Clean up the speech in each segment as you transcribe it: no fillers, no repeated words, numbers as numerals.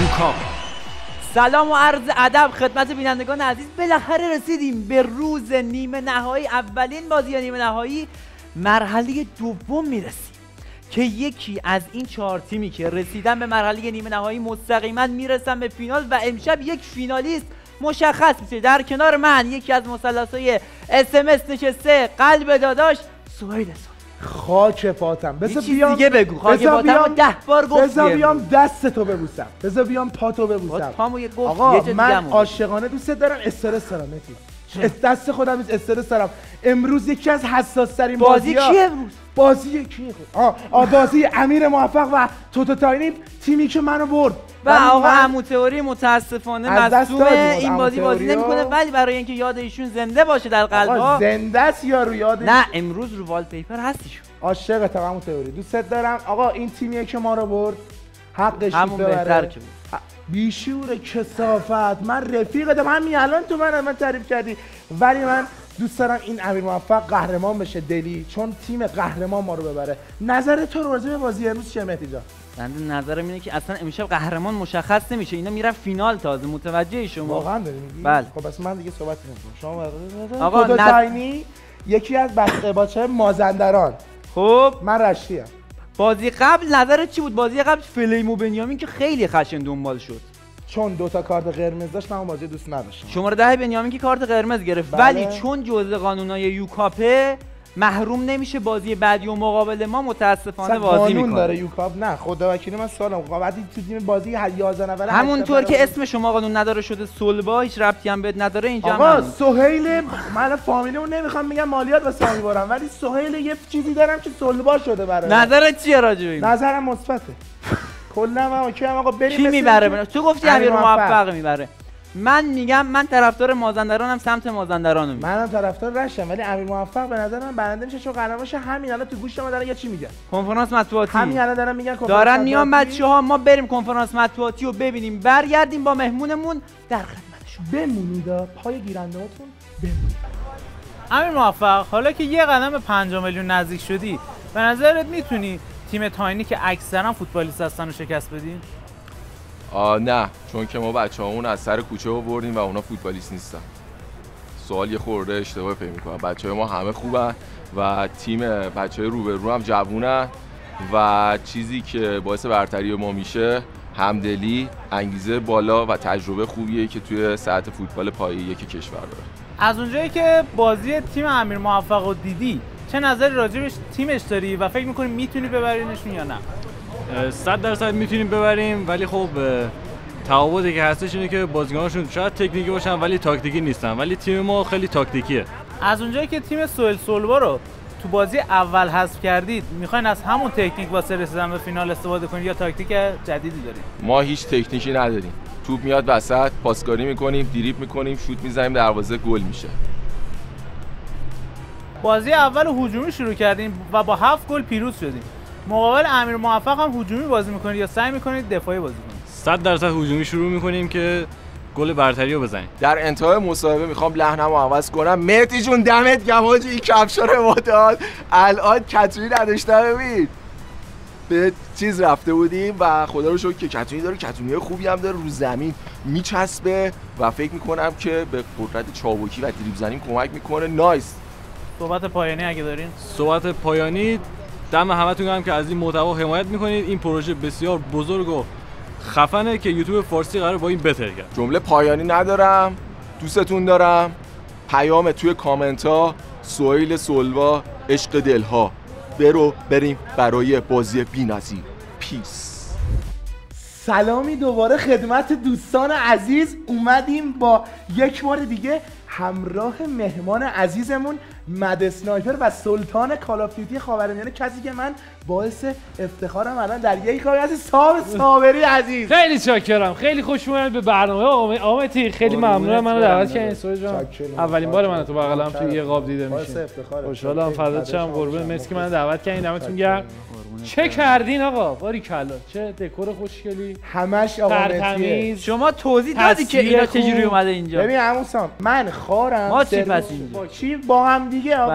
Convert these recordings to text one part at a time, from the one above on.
یوکاپ. سلام و عرض ادب خدمت بینندگان عزیز. بالاخره رسیدیم به روز نیمه نهایی، اولین بازی نیمه نهایی مرحله دوم میرسیم که یکی از این 4 تیمی که رسیدن به مرحله نیمه نهایی مستقیما میرسن به فینال و امشب یک فینالیست مشخص میشه. در کنار من یکی از مثلثهای SMS نشسته، قلب داداش سهیل. خاک پاتم. بذار بیام دیگه بگو. خاک پاتم 10 بار گفتی. بذار بیام دستتو ببوسم. بذار بیام پاتو ببوسم. آقا من عاشقانه دوست دارم، استرس دارم مهدی. دست خودم نیست، استرس دارم. امروز یکی از حساس ترین بازی کیه امروز؟ بازی کیه؟ بازی امیر موفق و توتو تاینی، تیمی که منو برد. و آقا عمو تئوری متاسفانه مصدومه، این بازی نمیکنه، ولی برای اینکه یاد ایشون زنده باشه در قلب‌ها. زنده است یا رو یادش؟ نه امروز رو والپیپر هستیشون. عاشقتم عمو تئوری، دوستت دارم. آقا این تیمیه که ما رو برد، حقش همون بهتر که بود. بیشور کثافت. من رفیقتم، همین الان تو من تعریف کردی، ولی من دوست دارم این امیر موفق قهرمان بشه دلی، چون تیم قهرمان ما رو ببره. نظر تو راجع به بازی امروز چیه مهدی جان؟ من نظرم اینه که اصلا امشب قهرمان مشخص نمیشه، اینا میرن فینال. تازه متوجه شما؟ واقعا داری میگی؟ بله. خب بس من دیگه صحبت نمی‌کنم. شما آقا تاینی یکی از بچه‌های مازندران. خب من رشتی‌ام. بازی قبل نظرت چی بود؟ بازی قبل فلیمو بنیامین که خیلی خشن دنبال شد، چون 2 تا کارت قرمز داشت من اون بازی دوست نداشتم. شماره 10 بنیامین که کارت قرمز گرفت. بله. ولی چون جزء قانونای یوکاپه محروم نمیشه بازی بعدی و مقابل ما متاسفانه بازی میکنه. داره یوکاپ؟ نه خدا وکیلی من سوالم بعدی تو تیم بازی 11 نفره همونطور که اسم شما قانون نداره شده سلبا، هیچ ربطی هم بهت نداره اینجا. آقا سهیل، من فامیلیمو نمیخوام میگم مالیات واسه من میبرم، ولی سهیل یه چیزی دارم که سلبا شده برای نظرت چیه راجع به این؟ نظرم مثبته. کلا من اوکیام. آقا بریم. کی میبره؟ تو گفتی امیر موفق میبره. من میگم من طرفدار مازندرانم، سمت مازندرانم. منم طرفدار رشتم، ولی امیر موفق به نظر من برنده میشه، چون قهرمان شه. همین الان تو گوش ما دارن یه چی میگن، کنفرانس مطبوعاتی. همین الان دارن میگن دارن میان بچه‌ها، ما بریم کنفرانس مطبوعاتی رو ببینیم، برگردیم با مهمونمون در خدمتشون بمونید، پای گیرنده‌هاتون بمونید. امیر موفق، حالا که یه قدم به 5 میلیون نزدیک شدی، به نظرت میتونی تیم تاینی که اکثرا فوتبالیست هستن رو شکست بدی؟ نه، چون که ما بچه‌هامون از سر کوچه آوردیم و اونا فوتبالیست نیستن. سوال یه خورده اشتباه فهم می‌کنم. بچه‌های ما همه خوبن و تیم بچه‌های روبرو هم جوونن و چیزی که باعث برتری ما میشه همدلی، انگیزه بالا و تجربه خوبیه که توی سطح فوتبال پایه یک کشور داره. از اونجایی که بازی تیم امیر موفق رو دیدی، چه نظری راجع به تیمش داری و فکر می‌کنی میتونی ببرینشون یا نه؟ 100% میتونیم ببریم، ولی خب تفاوتی که هستش اینه که بازیکناشون شاید تکنیکی باشن ولی تاکتیکی نیستن، ولی تیم ما خیلی تاکتیکیه. از اونجایی که تیم سهیل سلبا رو تو بازی اول حذف کردید، میخواین از همون تکنیک واسه رسیدن به فینال استفاده کنید یا تاکتیک جدیدی دارید؟ ما هیچ تکنیکی نداریم. توپ میاد وسط، پاسکاری میکنیم، دریبل میکنیم، شوت میزنیم، دروازه گل میشه. بازی اول هجومی شروع کردیم و با 7 گل پیروز شدیم. مقابل امیر موفق هم هجومی بازی میکنید یا سعی میکنید دفاعی بازی کنید؟ 100% هجومی شروع میکنیم که گل برتری رو بزنیم. در انتهای مصاحبه میخوام لحنمو عوض کنم. مهدی جون دمت گرم حاجی، این کفشا رو ما داد. الان کتونی نداشتم، ببین به چیز رفته بودیم و خدا رو شکر که کتونی داره، کتونی خوبی هم داره، رو زمین میچسبه و فکر میکنم که به قدرت چابکی و دریبل زنی کمک میکنه. نایس. صحبت پایانی اگه دارین؟ صحبت پایانی، دم همتون گرم که از این محتوا حمایت میکنید. این پروژه بسیار بزرگ و خفنه که یوتیوب فارسی قراره با این بهتر کرد. جمله پایانی ندارم، دوستتون دارم. پیام توی کامنت ها سهیل سلبا عشق دلها. بریم برای بازی بی‌نظیر. پیس. سلامی دوباره خدمت دوستان عزیز. اومدیم با یک بار دیگه همراه مهمان عزیزمون مد اسنایپر و سلطان کال آف دیوتی خاورمیانه، کسی که من باعث افتخارم الان در یک کاری هستی. صابری عزیز، خیلی چاکرم، خیلی خوش اومدید به برنامه آمتی. خیلی ممنونم منو دعوت کردین سوی جان. اولین بار من تو بغلم توی یه قاب دیده میشه. خوشحالم، فدات شم قربون. مرسی که منو دعوت کردین، دمتون گرم. چه کردین آقا؟ باریکلا، چه دکور خوشگلی، همش آقا تمیز. شما توضیح دادی که اینا چجوری اومده اینجا. ببین عمو سام، من خارم ما چی پس اینجا چی با هم دیگه آقا.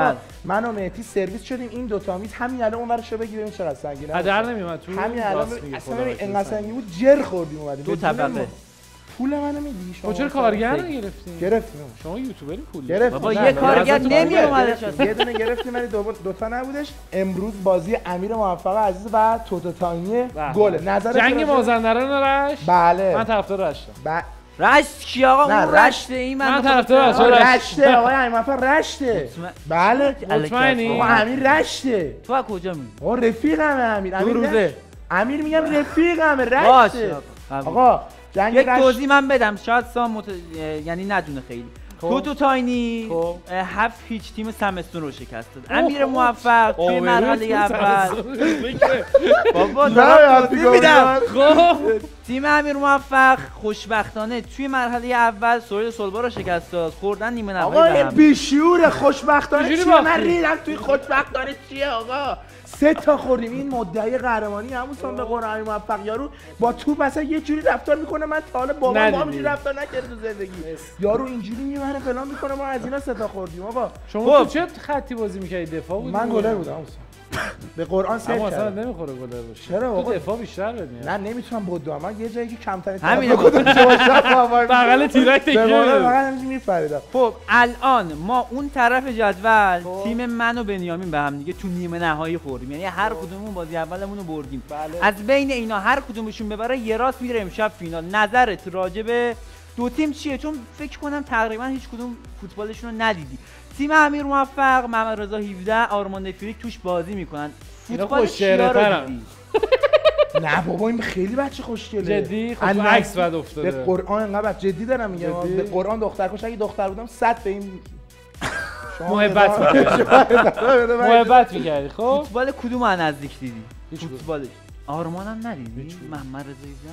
من و مهدی سرویس شدیم این دو تا میز همین الان اونورشو بگی ببین چقدر سنگینه. هدر نمیومد تو. همین الان اصلا اینقدر سنگین بود جر خوردیم اومدیم. دو طبقه. پول منو میدی شما؟ چرا کارگر نگرفتین؟ گرفتیم. شما یوتیوبری پول گرفتیم. بابا یه کارگر نمیومدش. یه دونه گرفتیم ولی دو تا نبودش. امروز بازی امیر موفق عزیز و توتو تاینی گل. نظر جنگ مازندران رشت. بله. من طرفدار رشتم. رشت کی آقا؟ اون رشته این من طرفدار رشته. آقای امیر موفق رشته. بله. مطمئنی؟ آقا امیر رشته. تو از کجا میگی؟ آقا رفیقم امیر. روزه. امیر میگم رفیقم رشته. آقا جنگ یک توضیح من بدم شاید سام یعنی ندونه خیلی. توتو تاینی 7-0 تیم سمستون رو شکست داد. امیر موفق توی مرحله اول بابا میدم. تیم امیر موفق خوشبختانه توی مرحله اول سویل سولبا رو شکست داد. خوردن نیمه نهایی آقا این بیشعور خوشبختانه چیه؟ من ریدم توی خوشبختانه چیه آقا؟ 3 تا خوردیم. این مدعی قهرمانی همون به قرآن امیر موفق یارو با توپ مثلا یه جوری رفتار میکنه من تا حالا با اینجوری رفتار نکرده تو زندگی. یارو اینجوری میبره فلان میکنه ما از اینا 3 تا خوردیم آقا. شما تو چه خطی بازی میکردی؟ دفاع بود؟ من گلر بودم به قرآن سیو کردم. اصلا نمیخوره گلر باشه. چرا آقا؟ دفاع بیشتر بدین. نه نمیتونم بدوم. من یه جایی که کمتر همین بغل تیرک تکیه واقعا میپریدم. خب الان ما اون طرف جدول تیم من و بنیامین به هم دیگه تو نیمه نهایی خوردیم. یعنی هر کدوممون بازی اولمون رو بردیم. از بین اینا هر کدومشون ببره یه راست میره امشب فینال. نظرت راجع به دو تیم چیه؟ چون فکر کنم تقریبا هیچ کدوم فوتبالشون رو ندیدی. تیم امیر موفق محمد رضا 17 آرمان فریک توش بازی میکنن. فوتبال چیا رو دیدی؟ نه بابا این خیلی بچه خوشگله. جدی؟ خب عکس بعد افتاده. به قرآن انقدر جدی دارم میگم. به قرآن دختر کش اگه دختر بودم 100 به این محبت می‌کردی. خب فوتبال کدوم از نزدیک دیدی؟ فوتبالش آرمانم ندیدی؟ محمد رضا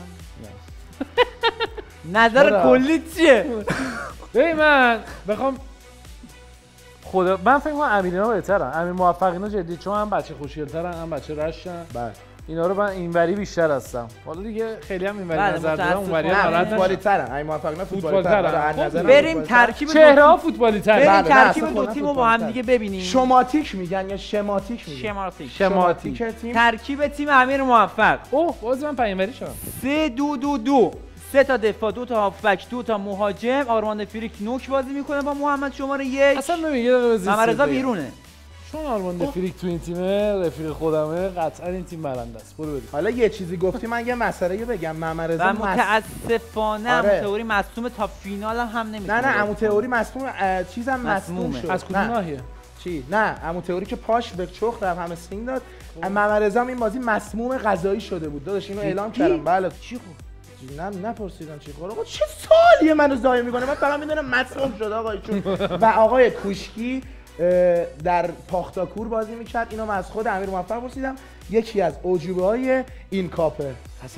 17 نظر کلی چیه؟ ببین من بخوام خدا من فکر کنم امیرینا بهترن. امیر موفق اینا جدی چون هم بچه خوشگل‌ترن هم بچه رشتن. بله اینا رو من اینوری بیشتر هستم. حالا دیگه خیلی هم اینوری نظر دارم اونوری هم فوتبالی ترن. امیر موفق اینا فوتبالی ترن. بریم ترکیب چهره ها فوتبالی تر. بریم ترکیب دو تیمو با هم دیگه ببینیم. شماتیک میگن یا شماتیک میگن؟ شماتیک تیم. ترکیب تیم امیر موفق. اوه باز من پایینوری شدم. 3-2-2-2 3 تا دفاع 2 تا هافبک 2 تا مهاجم. آرمان فریک نوک بازی میکنه با محمد شماره 1. اصلا نمیگه محمد رضا بیرونه. چون آرمان فریک تو این تیمه رفیق خودمه قطعا این تیم برنده است. برو بریم. حالا یه چیزی گفتی من یه مسئله بگم. محمد رضا متاسفانه عمو تئوری مصدوم تا فینال هم نمیتونه. نه عمو تئوری مصدوم چیزم مصدوم شد. از کدوم ناحیه؟ چی؟ نه عمو تئوری که پاش به چخ رفت همه سینگ داد. محمد رضا این بازی مسموم غذایی شده بود. داداش اینو اعلام کردم. بله چی خورد؟ نه نپرسیدم چی خورد. آقا چه سالیه منو ضایع میکنه. من فقط میدونم مسموم شده آقا ایشون. و آقای کوشکی در پاختاکور بازی میکرد. اینو من از خود امیر موفق پرسیدم. یکی از اوجوبه‌های این کاپه.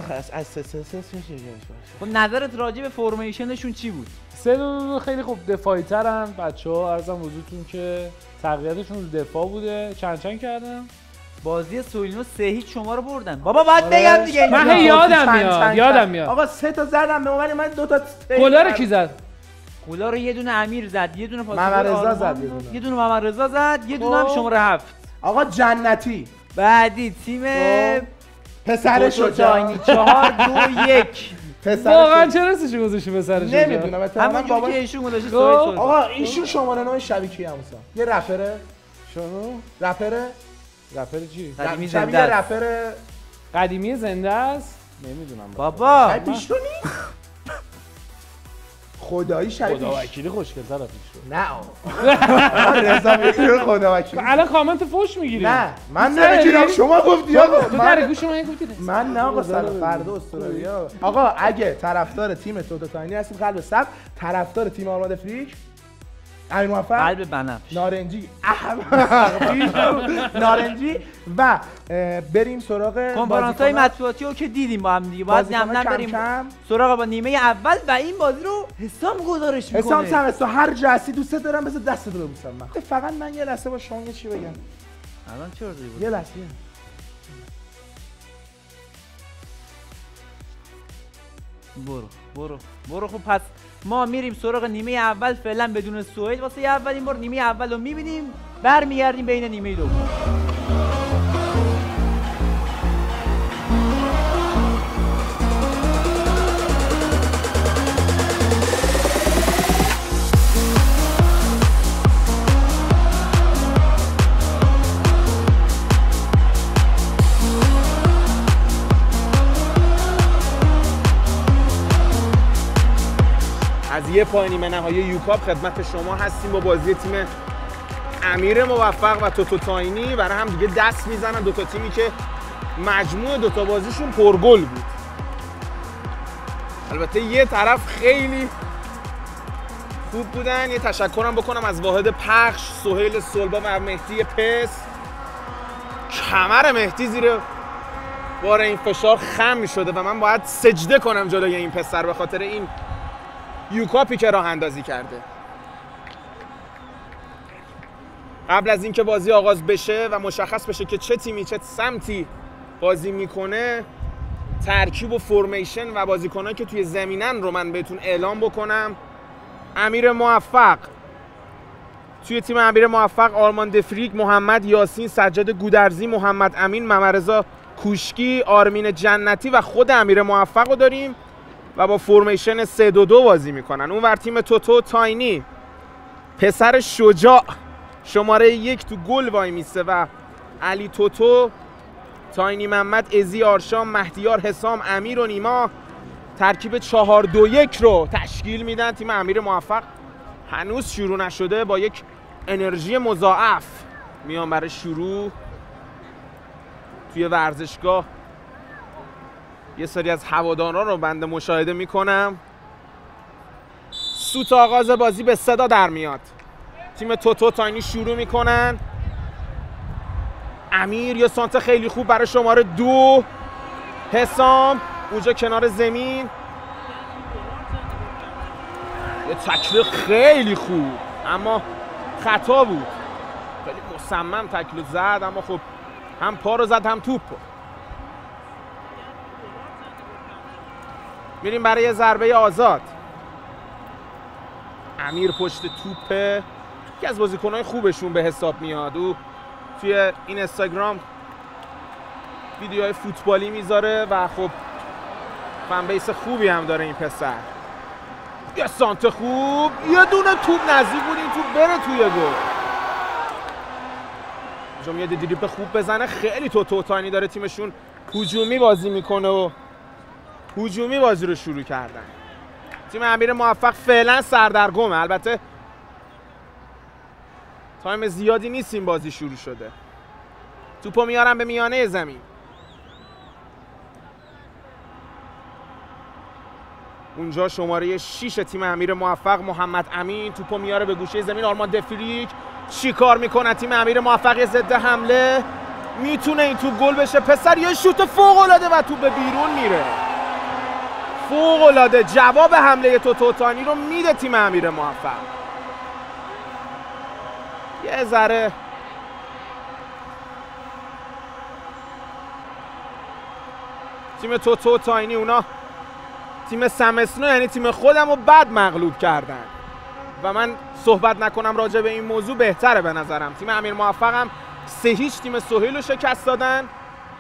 خب نظرت راجع به فرمیشنشون چی بود؟ 3-2-2 خیلی خوب دفاعی ترن بچه‌ها. عرضم حضورتون که تقویتشون رو دفاع بوده. چند کردن؟ بازی سولینو 3-0 شما رو بردن. بابا باید بگم دیگه. من یادم میاد. آقا 3 تا زدم به عنوان من 2 تا گلا رو کی زد؟ گلا رو یه دونه امیر زد، یه دونه محمد رضا زد، یه دونه محمد رضا زد، یه دونه هم شماره 7. آقا جنتی. بعدی تیم پسرش رو 4-2-1. واقعا چرا اسمش گذاشتی پسرش؟ نمیدونم اما بابا که ایشون گذاشته سوئد. آقا ایشون شماره 9 شبیه کیه همسا؟ یه رپره؟ شنو؟ رپر چی؟ قدیمی زنده است. رپر قدیمی زنده است؟ نمیدونم بابا. پیشرو نی؟ خدایی شبیه خدا وکیلی خوشگل‌تر از پیشرو. نه آقا رضا میگه خدا وکیلی. الان کامنت فوش میگیری. نه من نمیگیرم شما گفتی آقا. تو در گوش من گفتی. من نه آقا فردا استرالیا. آقا اگه طرفدار تیم توتو تاینی هستید قلب سبز، طرفدار تیم آرمان فریک امیر موفق قلب بنفش نارنجی نارنجی و بریم سراغ کنفرانس‌های مطبوعاتی رو که دیدیم با هم دیگه. باید نم بریم سراغ با نیمه اول و این بازی رو حسام گزارش میکنه. حسام هر جاسی دوست دارم بذار دستت رو ببوسم. من فقط من یه لحظه با شما یه چی بگم. الان چه وضعی بود؟ یه لحظه. برو. خب پس ما میریم سراغ نیمه اول، فعلا بدون سهیل واسه اولین بار نیمه اول رو میبینیم، برمیگردیم بین نیمه دوم. از یه پای نیمه نهایی یوکاپ خدمت شما هستیم با بازی تیم امیر موفق و توتو تاینی. برای هم دیگه دست میزنن دوتا تیمی که مجموع دوتا بازیشون پرگل بود. البته یه طرف خیلی خوب بودن. یه تشکرم بکنم از واحد پخش سهیل صلبا و مهدی پس. کمر مهدی زیر بار این فشار خم شده و من باید سجده کنم جلوی این پسر به خاطر این یوکاپی که راه اندازی کرده. قبل از اینکه بازی آغاز بشه و مشخص بشه که چه تیمی چه سمتی بازی میکنه، ترکیب و فرمیشن و بازیکنایی که توی زمینن رو من بهتون اعلام بکنم. امیر موفق، توی تیم امیر موفق آرمان دفریگ، محمد یاسین، سجاد گودرزی، محمد امین، ممرزا کوشکی، آرمین جنتی و خود امیر موفق رو داریم و با فرمیشن 3-2-2 بازی میکنن. اون ور تیم توتو تاینی، پسر شجاع شماره 1 تو گل وای میسته و علی توتو، تاینی محمد، ازی آرشام، مهدیار حسام، امیر و نیما ترکیب 4-2-1 رو تشکیل میدن. تیم امیر موفق هنوز شروع نشده، با یک انرژی مضاعف میان برای شروع. توی ورزشگاه یه سری از هواداران رو بنده مشاهده میکنم. سوت آغاز بازی به صدا در میاد. تیم توتو تاینی شروع میکنن. امیر یه سانت خیلی خوب برای شماره 2 حسام اونجا کنار زمین، یه تکل خیلی خوب اما خطا بود. خیلی مصمم تکل زد اما خب هم پا رو زد هم توپ. میریم برای ضربه آزاد. امیر پشت توپه، یکی از بازیکن‌های خوبشون به حساب میاد. او توی این اینستاگرام ویدیوهای فوتبالی میذاره و خب فن بیس خوبی هم داره این پسر. یه سانت خوب، یه دونه توپ نزدیک بود این توپ بره توی گل. اینجا میاد دریبل خوب بزنه. خیلی توتو تاینی داره تیمشون هجومی بازی میکنه و هجومی بازی رو شروع کردن. تیم امیر موفق فعلا سردرگمه. البته تایم زیادی نیست این بازی شروع شده. توپو میارن به میانه زمین. اونجا شماره 6 تیم امیر موفق محمد امین توپو میاره به گوشه زمین. آرمان دفریک چی کار میکنه تیم امیر موفق؟ ضد حمله میتونه این توپ گل بشه. پسر یه شوت فوق العاده و توپ به بیرون میره. فوق العاده جواب حمله توتو تاینی رو میده تیم امیر موفق. یه ذره تیم توتو تاینی، اونا تیم سمسنو یعنی تیم خودم رو بد مغلوب کردن و من صحبت نکنم راجع به این موضوع بهتره به نظرم. تیم امیر موفق هم 3-0 تیم سهیل رو شکست دادن.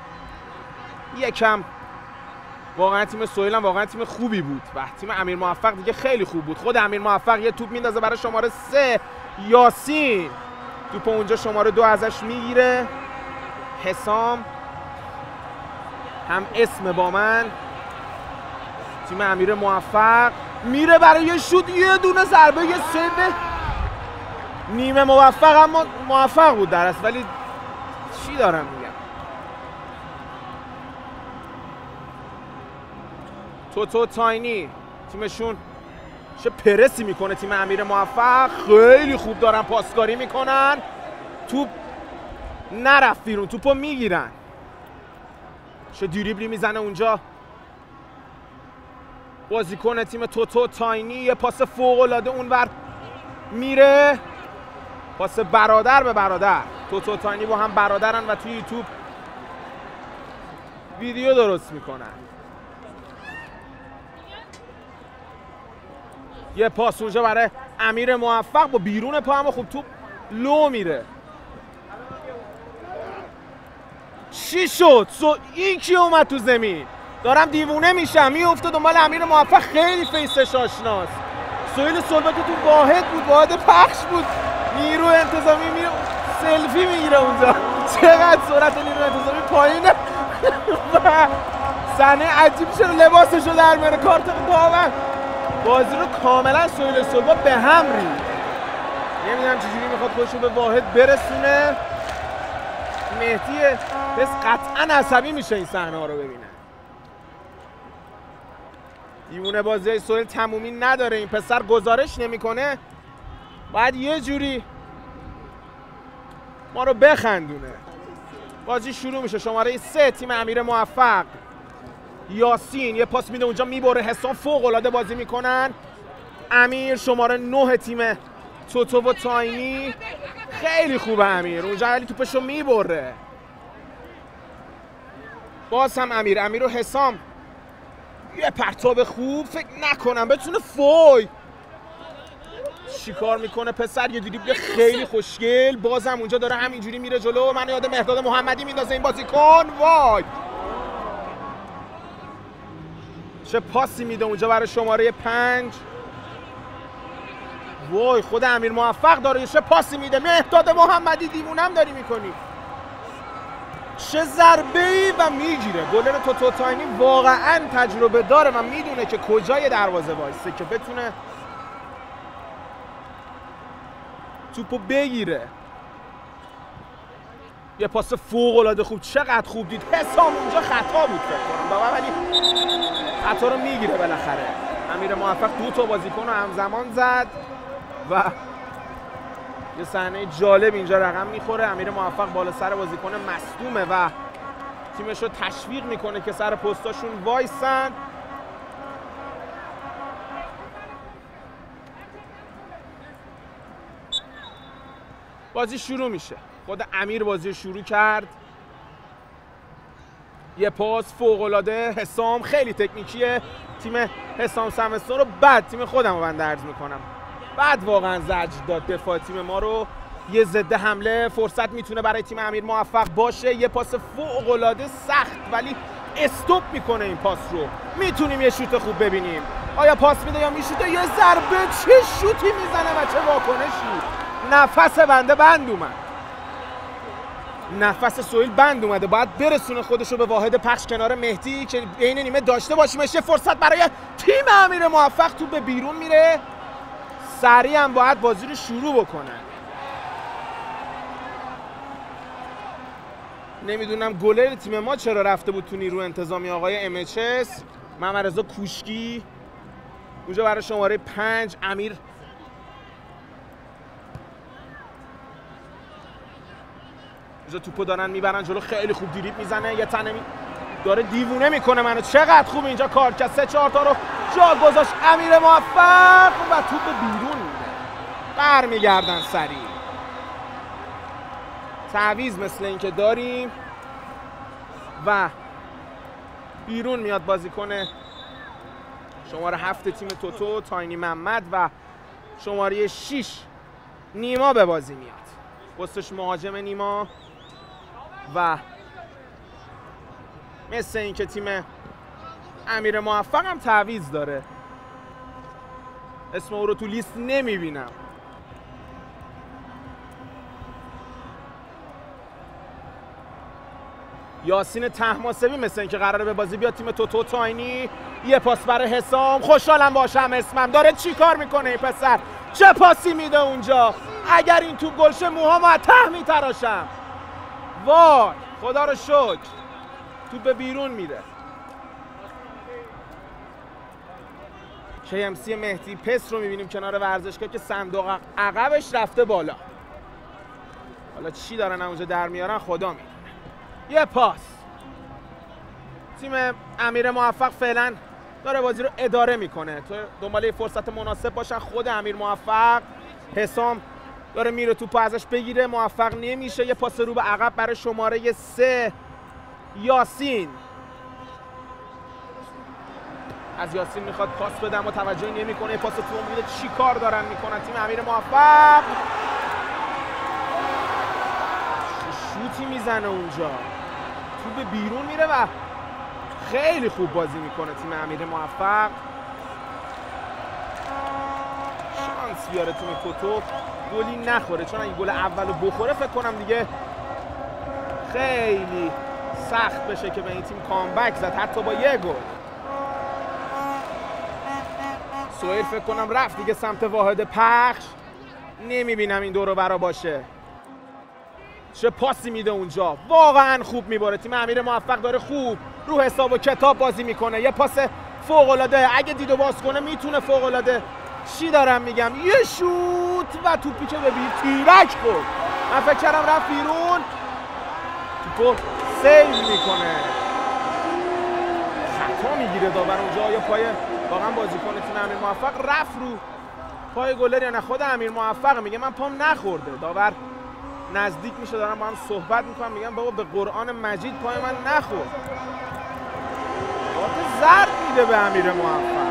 یکم واقعا تیم سهیل هم واقعا تیم خوبی بود و تیم امیر موفق دیگه خیلی خوب بود. خود امیر موفق یه توپ میندازه برای شماره 3 یاسین، توپ اونجا شماره 2 ازش میگیره. حسام هم اسم با من. تیم امیر موفق میره برای یه شوت، یه دونه ضربه، یه سیو نیمه موفق. اما موفق بود در اصل، ولی چی دارم میگم، توتو تاینی تیمشون چه پرسی میکنه. تیم امیر موفق خیلی خوب دارن پاسکاری میکنن. توپ نرفت بیرون، توپو میگیرن. چه دریبلی میزنه اونجا بازیکن تیم توتو تاینی. یه پاس فوق العاده اونور میره، پاس برادر به برادر. توتو تاینی با هم برادرن و توی یوتیوب ویدیو درست میکنن. یه پاس اونجا برای امیر موفق با بیرون پا، اما خوب توپ لو میره. چی شد؟ این کی اومد تو زمین؟ دارم دیوونه میشم. میفته دنبال امیر موفق، خیلی فیسش آشناست. سهیل سلباتی تو واحد بود، واحد پخش بود. نیرو انتظامی میره سلفی میگیره اونجا. چقدر سرعت نیرو انتظامی پایینه. و صحنه عجیب شده، لباسشو در میاره، کارت داور بازی رو کاملا سهیل سلبا به هم ریخت. نمیدونم چجوری میخواد خودشو به واحد برسونه. مهدی پس قطعا عصبی میشه این صحنه ها رو ببینه. دیوونه بازی سهیل تمومی نداره، این پسر گزارش نمیکنه، باید یه جوری ما رو بخندونه. بازی شروع میشه. شماره 3 تیم امیر موفق، یاسین یه پاس میده اونجا، میبره. حسام فوق العاده بازی میکنن. امیر شماره 9 تیم توتو و تاینی، خیلی خوبه امیر اونجا، ولی توپشو میبره. باز هم امیر و حسام، یه پرتاب خوب، فکر نکنم بتونه فوی. چی کار میکنه پسر؟ یه دریبل خیلی خوشگل، باز هم اونجا داره همینجوری میره جلو. من یاد مهداد محمدی میندازه این بازیکن. وای چه پاسی میده اونجا برای شماره 5. وای خود امیر موفق داره چه پاسی میده. مهداد محمدی دیوونم داری میکنی. چه ضربه‌ای و میگیره. گلر توتو تاینی واقعا تجربه داره و میدونه که کجای دروازه وایسه که بتونه توپو بگیره. یه پاس فوق العاده خوب، چقدر خوب دید. حسام اونجا خطا بود فکر کنم، ولی خطا رو میگیره بالاخره. امیر موفق 2 تا بازیکن رو همزمان زد و یه صحنه جالب اینجا رقم میخوره. امیر موفق بالا سر بازیکن مصدومه و تیمش رو تشویق میکنه که سر پستاشون وایسن. بازی شروع میشه. خود امیر بازی شروع کرد. یه پاس فوق العاده. حسام خیلی تکنیکیه. تیم حسام سمستون رو بعد تیم خودم رو بنده عرض میکنم بعد واقعا زجر داد دفاع تیم ما رو. یه ضد حمله فرصت میتونه برای تیم امیر موفق باشه. یه پاس فوق العاده سخت ولی استوب میکنه این پاس رو. میتونیم یه شوت خوب ببینیم. آیا پاس میده یا میشوته؟ یه ضربه، چه شوتی میزنه و چه واکنشی. نفس بنده بند اومد. نفس سهیل بند اومده. باید برسونه خودش رو به واحد پخش کنار مهدی که بین نیمه داشته باشیمش. یه فرصت برای تیم امیر موفق، تو به بیرون میره. سریع هم باید بازی رو شروع بکنه. نمیدونم گلر تیم ما چرا رفته بود تو نیرو انتظامی، آقای MHS محمد رضا کوشکی اونجا برای شماره 5. امیر اینجا توپو دارن میبرن جلو، خیلی خوب دریبل میزنه. یه تنه داره دیوونه میکنه منو. چقدر خوب اینجا کار کرد. 3-4 تا رو جا گذاشت امیر موفق و توپ بیرون میده. برمیگردن سریع. تعویض مثل این که داریم و بیرون میاد بازیکن شماره 7 تیم توتو تاینی محمد و شماره 6 نیما به بازی میاد. پستش مهاجم نیما و مثل این که تیم امیر موفق هم تعویض داره. اسم او رو تو لیست نمیبینم. یاسین طهماسبی مثل این که قراره به بازی بیاد تیم توتو تاینی. یه پاس برای حسام. خوشحالم باشم اسمم. داره چی کار میکنه این پسر؟ چه پاسی میده اونجا؟ اگر این توپ گل شه موهامو از ته میتراشم. وای خدا رو شکر توپ به بیرون میره. KMC مهدی پس رو میبینیم کنار ورزشگاه که صندوق عقبش رفته بالا. حالا چی دارن اونجا در میارن خدا میدونه. یه پاس. تیم امیر موفق فعلا داره بازی رو اداره میکنه. تو دنبال فرصت مناسب باشن. خود امیر موفق، حسام داره میره توپ ازش بگیره، موفق نمیشه. یه پاس رو به عقب برای شماره 3 یاسین. از یاسین میخواد پاس بدم و توجهی نمیکنه، پاس تو میده. چی کار دارن میکنن تیم امیر موفق؟ شوتی میزنه اونجا، توپ بیرون میره و خیلی خوب بازی میکنه تیم امیر موفق. شانس بیاره تیم توتو گلی نخوره، چون اگه گل اولو بخوره فکر کنم دیگه خیلی سخت بشه که به این تیم کامبک زد، حتی با یه گل. سهیل فکر کنم رفت دیگه سمت واحد پخش، نمیبینم این دور و برا باشه. چه پاسی میده اونجا، واقعا خوب میباره تیم امیر موفق. داره خوب رو حساب و کتاب بازی میکنه، یه پاس فوق العاده، اگه دیدو باز کنه میتونه فوق العاده. چی دارم میگم، یه شوت و توپی که ببین تیرک خورد، من فکر کردم رفت بیرون. توپو سیو میکنه، خطا میگیره داور اونجا. یا پای واقعا بازیکن تیم امیر موفق رفت رو پای گلر یا نه خود امیر موفق میگه من پام نخورده. داور نزدیک میشه، دارم با هم صحبت میکنم، میگم بابا به قرآن مجید پای من نخورد. کارت زرد میده به امیر موفق.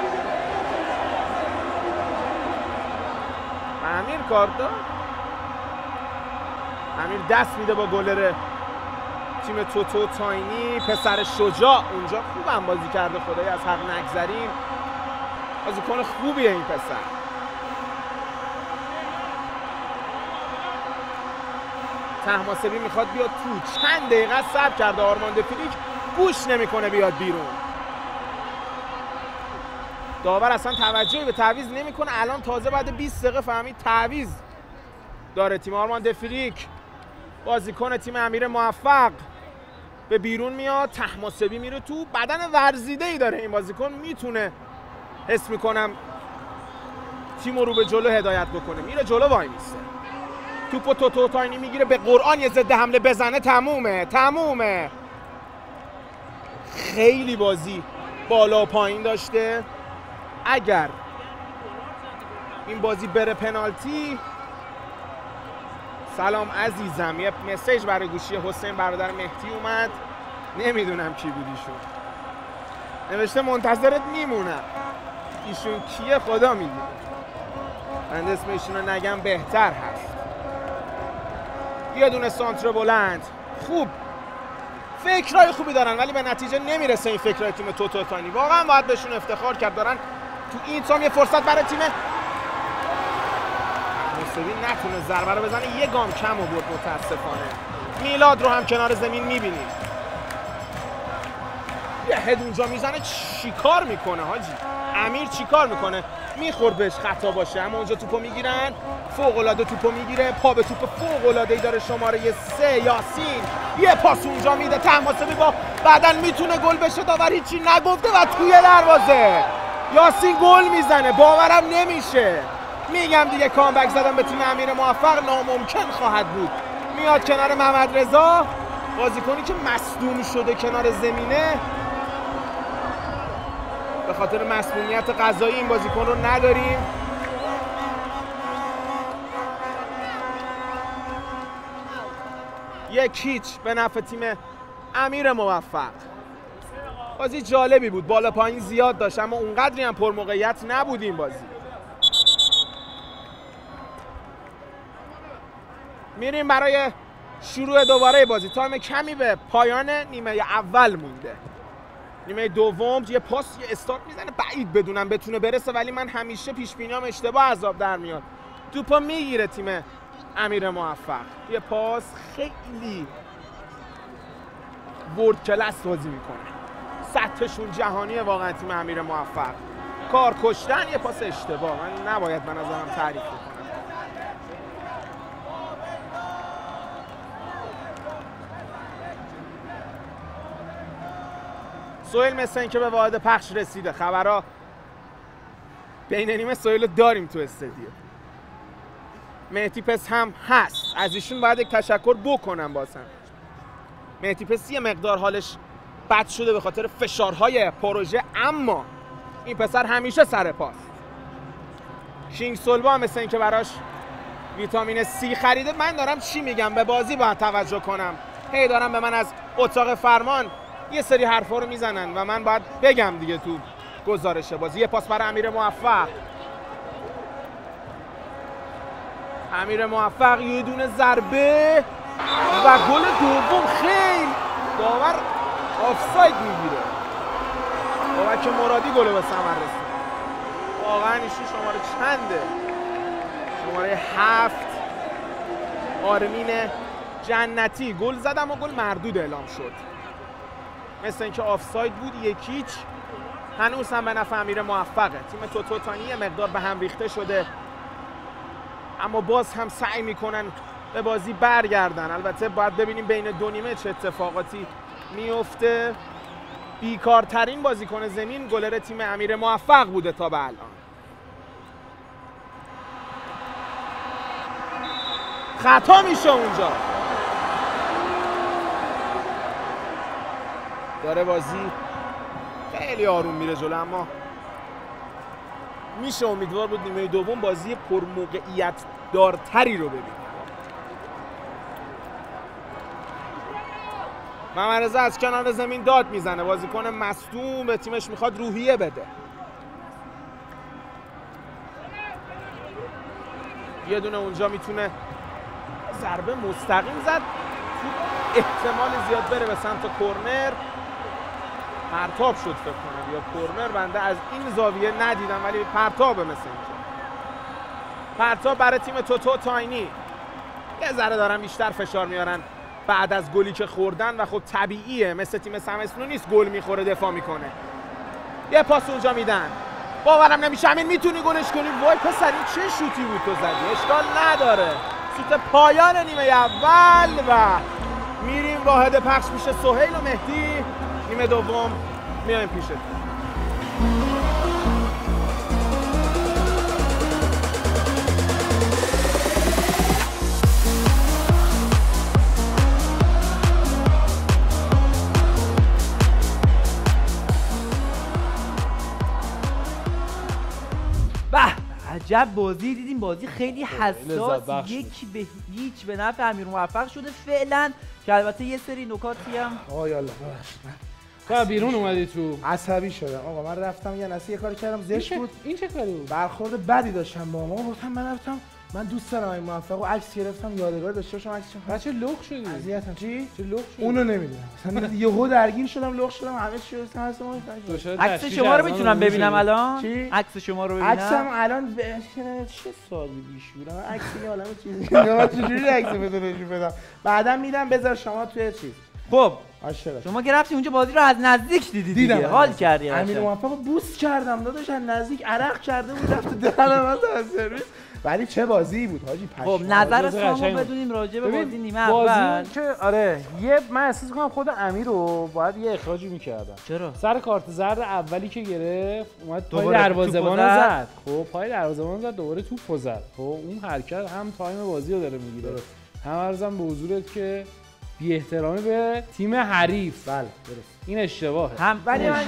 امیر کارت داد، امیر دست میده با گلر تیم توتو تاینی. پسر شجاع اونجا خوبم بازی کرده، خدایی از حق نگذریم، بازیکن خوبیه این پسر. طهماسبی میخواد بیاد تو، چند دقیقه صبر کرده آرمان دفیلیک، گوش نمیکنه بیاد بیرون. داور اصلا توجهی به تعویض نمیکنه، الان تازه بعد 20 دقیقه فهمید تعویض داره تیم. آرمان دفیلیک بازیکن تیم امیر موفق به بیرون میاد، طهماسبی میره تو. بدن ورزیده‌ای داره این بازیکن، میتونه حس میکنم تیمو رو به جلو هدایت بکنه. میره جلو وای میسته، توپو توتو تاینی میگیره، به قرآن یه ضد حمله بزنه تمومه. خیلی بازی بالا و پایین داشته. اگر این بازی بره پنالتی، سلام عزیزم، یه مسیج برای گوشی حسین برادر مهدی اومد، نمیدونم کی بود ایشون، نوشته منتظرت میمونم. ایشون کیه خدا میدونه، من اسم ایشون رو نگم بهتر هست. یه دونه سانتر بلند خوب، فکرای خوبی دارن ولی به نتیجه نمیرسه. این فکرای تیم توتو تاینی واقعا باید بهشون افتخار کرد. دارن تو این تام یه فرصت برای تیم موسوی نتونه ضربه رو بزنه، یه گام کم آورد متاسفانه. میلاد رو هم کنار زمین میبینیم، یه هد اونجا میزنه. چیکار میکنه حاجی امیر، چیکار میکنه؟ میخورد بهش خطا باشه، اما اونجا توپو میگیرن، فوق العاده توپو میگیره، پا به توپ فوق العاده ای داره شماره 3 یاسین. یه پاس اونجا میده، طهماسبی با بعدن میتونه گل بشه، داور هیچی نگفته و توی دروازه یاسین گل میزنه. باورم نمیشه، میگم دیگه کامبک زدن به تیم امیر موفق ناممکن خواهد بود. میاد کنار محمد رضا، بازیکنی که مصدوم شده کنار زمینه، به خاطر مسئولیت قضایی این بازیکن رو نداریم. یک هیچ به نفع تیم امیر موفق. بازی جالبی بود، بالا پایین زیاد داشت، اما اونقدری هم پر موقعیت نبود این بازی. میریم برای شروع دوباره بازی. تایم کمی به پایان نیمه اول مونده. نیمه دوم یه پاس، یه استارت میزنه بعید بدونم بتونه برسه، ولی من همیشه پیش بینیام اشتباه عذاب در میاد. توپو میگیره تیم امیر موفق، یه پاس خیلی ورد کلاس بازی میکنه، سطحشون جهانیه واقعا تیم امیر موفق. کار کشتن، یه پاس اشتباه، من نباید به نظرم تعریف کنم. سهیل مثل این که به واحد پخش رسیده، خبرها بین نیمه سهیل داریم تو استادیوم. مهدی پس هم هست، از ایشون باید یک تشکر بکنم. بازم مهدی پس یه مقدار حالش بد شده به خاطر فشارهای پروژه، اما این پسر همیشه سر پاست. کینگ سولبا هم مثل این که براش ویتامین C خریده. من دارم چی میگم، به بازی باید توجه کنم. هی دارم به من از اتاق فرمان یه سری حرفا رو میزنن و من باید بگم دیگه تو گزارش بازی. یه پاس برای امیر موفق. امیر موفق یه دونه ضربه و گل دوم. خیلی داور آفساید میگیره. بابک مرادی گل به ثمر رسید. واقعا ایشون شماره چنده؟ شماره 7. آرمین جنتی گل زد اما گل مردود اعلام شد. مثل اینکه آفساید بود. 1-0 هنوز هم به نفع امیر موفقه. تیم توتو تانی یه مقدار به هم ریخته شده اما باز هم سعی میکنن به بازی برگردن. البته باید ببینیم بین دو نیمه چه اتفاقاتی میفته. بیکارترین بازیکن زمین گلر تیم امیر موفق بوده تا به الان. خطا میشه اونجا. داره بازی خیلی آروم میره جلو اما میشه امیدوار بود نیمه دوم بازی پرموقعیت دارتری رو ببینیم. محمد رضا از کنار زمین داد میزنه. بازیکن مصدوم به تیمش میخواد روحیه بده. یه دونه اونجا میتونه ضربه مستقیم زد. احتمال زیاد بره به سمت کورنر. پرتاب شد فکر کنم یا کورنر. بنده از این زاویه ندیدم ولی پرتابه مثل اینجا. پرتاب برای تیم توتو تاینی. یه ذره دارن بیشتر فشار میارن بعد از گلی که خوردن و خب طبیعیه. مثل تیم سمسنو نیست گل میخوره دفاع میکنه. یه پاس اونجا میدن. باورم نمیشه همین میتونی گلش کنی. وای پسر این چه شوتی بود تو زدی. اشکال نداره. شوت پایان نیمه اول و میریم واحد پخش میشه سهیل و مهدی. نیمه دوم میایم پیشتون. عجب بازی دیدیم. بازی خیلی حساس. 1-0 به نفع امیر موفق شده فعلا که البته یه سری نکاتی هم یالا تو بیرون اومدی تو. عصبی شدم آقا. من رفتم یه نسی یه کاری کردم زشت بود. این چه کاری بود؟ برخورد بدی داشتم با ما. گفتم من رفتم من دوست دارم این موفق و عکس گرفتم یادگار داشته باشم. عکسشون بچه لخ شدی. اذیتم. چی؟ چه لخ شدی؟ اونو نمیدونم. مثلا یهو درگیر شدم لخ شدم همه چی رو هست ما. عکس شما رو میتونم ببینم الان؟ چی؟ عکس شما رو ببینم. عکسم الان چه سالی بیشورم. عکس یه عالمه چیزی. من چجوری عکس بتونم بدم؟ بعدا میدم بذار شما توی چیز. خب عاشقم. شما که رفتی اونجا بازی رو از نزدیک دیدی دیگه. حال کردی. امیر موفق بوس کردم داداش. از نزدیک عرق کرده بود رفت دهن من تا سرویس. ولی چه بازی بود حاجی. خب نظر شما بدونیم راجع به بازی نیمه اول. که آره من احساس می‌کنم خود امیر رو باید یه اخراجی می‌کردم. چرا؟ سر کارت زرد اولی که گرفت اومد پای دروازه‌بان رو زد. خب پای دروازه‌بان زد دوباره توپو زد. خب اون حرکت هم تایم بازی رو داره میگیره. هم عرضم به حضورت که بی احترامی به تیم حریف. بله درست. این اشتباهه. هم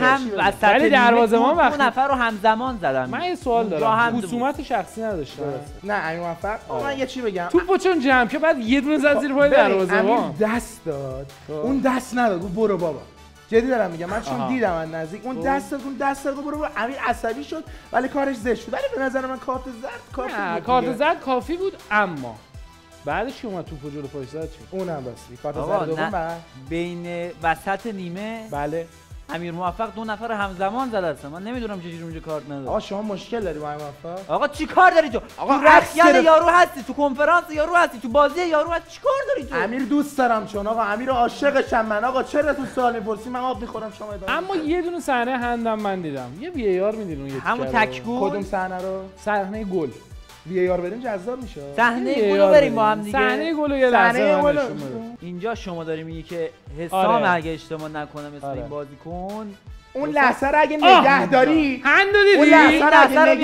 وسط دروازه‌بان وقتی دو نفر رو همزمان زدن. من یه سوال دارم. خصومت شخصی نداشتم. نه امیر موفق من یه چی بگم. توپو چون جمع که بعد یه دونه زد زیر پای دروازه‌بان. امیر دست داد. اون دست نداد. گفت برو بابا. جدی دارم میگم. من چون دیدم از نزدیک اون دست داد برو امیر عصبی شد ولی کارش زشت بود. ولی به نظر من کارت زرد کافی بود. کارت زرد کافی بود اما بعدش که اومد توپو جلو پاش زد چی؟ اونم بس. کارت زرد دوم بین وسط نیمه بله امیر موفق دو نفر همزمان زد اصلا. من نمیدونم چجوری اونجا کارت نداد. آقا شما مشکل داری با امیر موفق؟ آقا چی کار داری تو؟ آقا تو رخیان یارو هستی، تو کنفرانس یارو هستی، تو بازی یارو هستی. چی کار داری تو؟ امیر دوست دارم چون آقا امیر عاشقشم من. آقا چرا تو سوال میپرسی؟ من آب میخورم شما ادامه. اما یه دونه صحنه هندم من دیدم. یه وی ای آر میدین اون همون تکگل. کدوم صحنه رو؟ صحنه گل. وی ای آر بریم جذاب میشه. صحنه گل بریم با هم دیگه. صحنه گل یه لحظه اینجا شما داری میگی که حسام اگه اشتباه نکنه مثل این بازیکن اون لحظه رو اگه نگه داری هندو دیدی؟ اون لحظه رو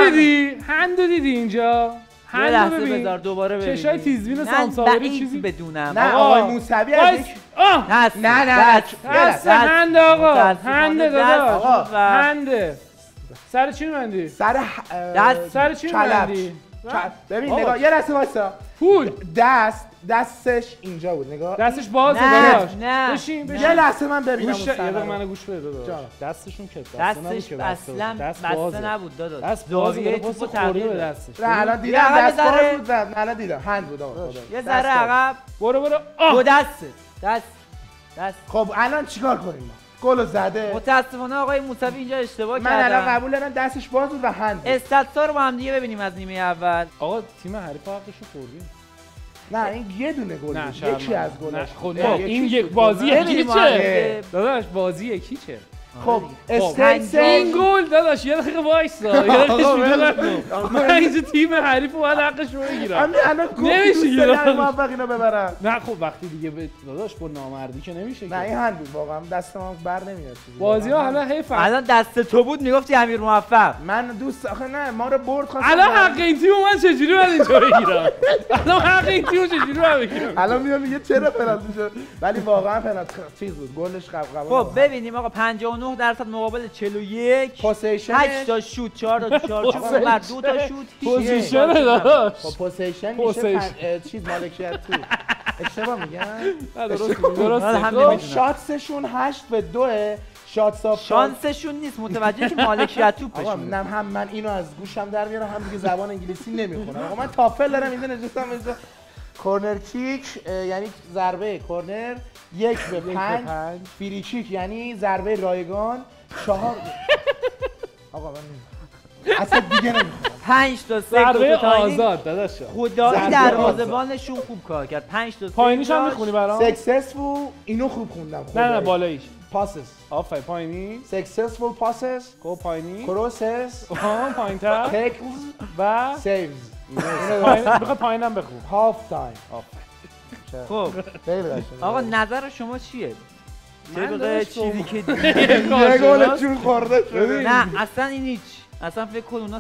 هندو دیدی اینجا؟ هندو ببین. بذار دوباره ببین. چشای تیزبین سامساوری چیزی بدونم. نه آقای موسوی از نه هند آقا. هند داداش. آقا هند. سر چی می‌بندی؟ سر چی می‌بندی؟ ببین نگاه یه لحظه وایسا. پول دستش اینجا بود نگاه. دستش بازه داداش. بشین یه لحظه من ببینم. یه دقیقه منو گوش بده داداش. دستشون که دستش اصلا بسته نبود داداش. دست زاویه توپو تغییر به دستش. نه الان دیدم دست باز بود. نه الان دیدم هند بود آقا. یه ذره عقب. برو دو دست. خب الان چیکار کنیم؟ گل زده. متاسفانه آقای موسوی اینجا اشتباه کردن. من الان قبول دارم دستش باز بود و هند. استاتسا رو با هم دیگه ببینیم از نیمه اول. آقا تیم حریف حقشو خوردیم. نه این یه دونه گل بود. یکی از گلاش. خب این یک بازی یکیچه. داداش بازی یکیچه. خب این گل داداش یه دقیقه وایسا. من اینجا تیم حریف رو باید حقش رو بگیرم. الان نمیشه موفق اینو ببرن. نه خب وقتی دیگه داداش با نامردی که نمیشه. نه این هند بود واقعا دست من بر نمیاد. بازی ها حالا حیف. الان دست تو بود میگفتی امیر موفق. من دوست آخه نه ما رو برد خواست. الان حق این تیمو من چجوری باید اینجا بگیرم؟ الان حق این تیمو چجوری باید بگیرم؟ الان میام میگه چرا پنالتی شد؟ ولی واقعا پنالتی چیز بود. گلش قبول. خب ببینیم آقا 59% مقابل 41. پوزیشن 8 تا شوت 4 تا چارچوب بر 2 تا شوت. پوزیشن داداش. خب پوزیشن میشه چیز مالکیت تو. اشتباه میگم؟ درست. شاتسشون 8-2. شانسشون نیست متوجه که مالکیت توپشون. آقا هم من اینو از گوشم در میارم هم دیگه زبان انگلیسی نمیخونم. آقا من تافل دارم اینجا نشستم اینجا. کورنر کیک یعنی ضربه کورنر 1-5. فری کیک یعنی ضربه رایگان 4. آقا من اصلا دیگه نمیخونم. 5 تا 3 ضربه آزاد داداش. خدایی دروازه‌بانشون خوب کار کرد. 5 تا 3 پایینیش هم میخونی برام؟ سکسسفول اینو خوب خوندم. نه بالاییش. پاسز. آفرین پایینی. سکسسفول پاسز. خب پایینی. کروسز. پایین‌تر. تکلز و سیوز. میخواد پایینم بخون. هاف تایم. خب خیلی قشنگه. آقا نظر شما چیه؟ طبق چیزی که یه گل چون خورده شده. نه اصلا این هیچ. اصلا فکر کن اونا 0-0.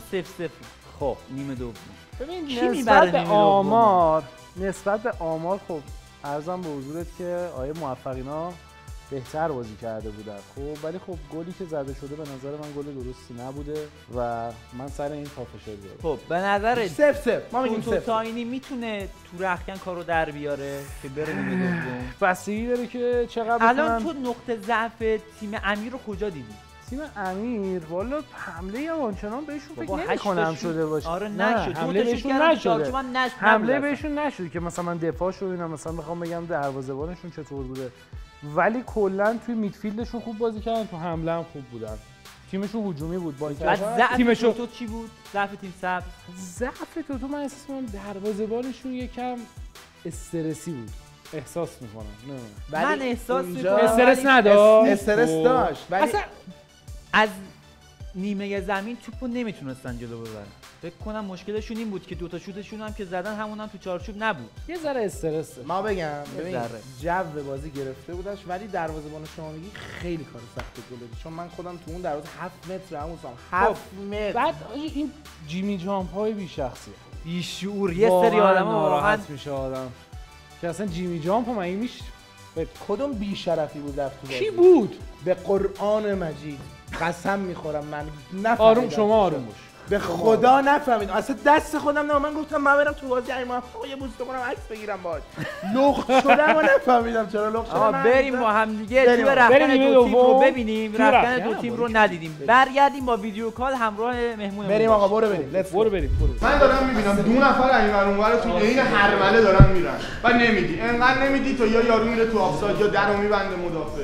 خب نیمه دوم. ببین کی میبره نیمه دوم؟ نسبت به آمار خب عرضم به حضورت که آیه موفقینا بهتر بازی کرده بودن. خب ولی خب گلی که زده شده به نظر من گل درستی نبوده و من سر این پافشار دارم. خب به نظر 0-0 ما میگیم 0. تاینی میتونه تو رختکن کارو در بیاره که بره نیمه دوم. بستگی داره که چقدر الان تو نقطه ضعف تیم امیر رو کجا دیدی؟ تیم امیر والا حمله یا آنچنان بهشون فکر نمی‌کنم شده باشه. آره نشد. حمله بهشون نشده. حمله بهشون نشد که مثلا من دفاعش رو ببینم مثلا بخوام بگم دروازه‌بانشون چطور بوده. ولی کلا توی میدفیلدشون خوب بازی کردن، تو حمله هم خوب بودن. تیمشون هجومی بود با تیمشون تو چی بود؟ ضعف تیم سبز. ضعف تو من احساس می‌کنم دروازه‌بانشون یکم استرسی بود. احساس می‌کنم. نه. من احساس می‌کنم استرس نداشت. استرس داشت. ولی اصلا از نیمه زمین توپو نمیتونستن جلو ببرن. فکر کنم مشکلشون این بود که دوتا شوتشون هم که زدن همون هم تو چارچوب نبود. یه ذره استرس. ما بگم ببین جو بازی گرفته بودش ولی دروازه‌بان شمالی خیلی کار سختی گله چون من خودم تو اون دروازه 7 متر همون سام 7 متر. بعد این جیمی جامپ های بی شخصیه. بی شعور یه سری آدم‌ها واقعا میشه آدم. که اصلا جیمی جامپ مگه میشه کدوم بی شرفی بود رفت تو بازی؟ کی بود؟ به قرآن مجید قسم میخورم من نفهمیدم. آروم شما آروم باش. به خدا نفهمیدم. اصلا دست خودم نه من گفتم من برم تو بازی ایمان یه بوس بکنم عکس بگیرم باهاش. لخت شدم و نفهمیدم چرا لخت شدم. بریم با هم دیگه تو رفتن دو تیم رو ببینیم. رفتن دو تیم رو ندیدیم. برگردیم با ویدیو کال همراه مهمونمون. بریم آقا برو بریم. برو بریم. من دارم میبینم دو نفر اینور اونور تو عین هرمله دارن میرن. بعد نمیدی. انقدر نمیدی تا یا یارو میره تو آفساید یا درو میبنده مدافع.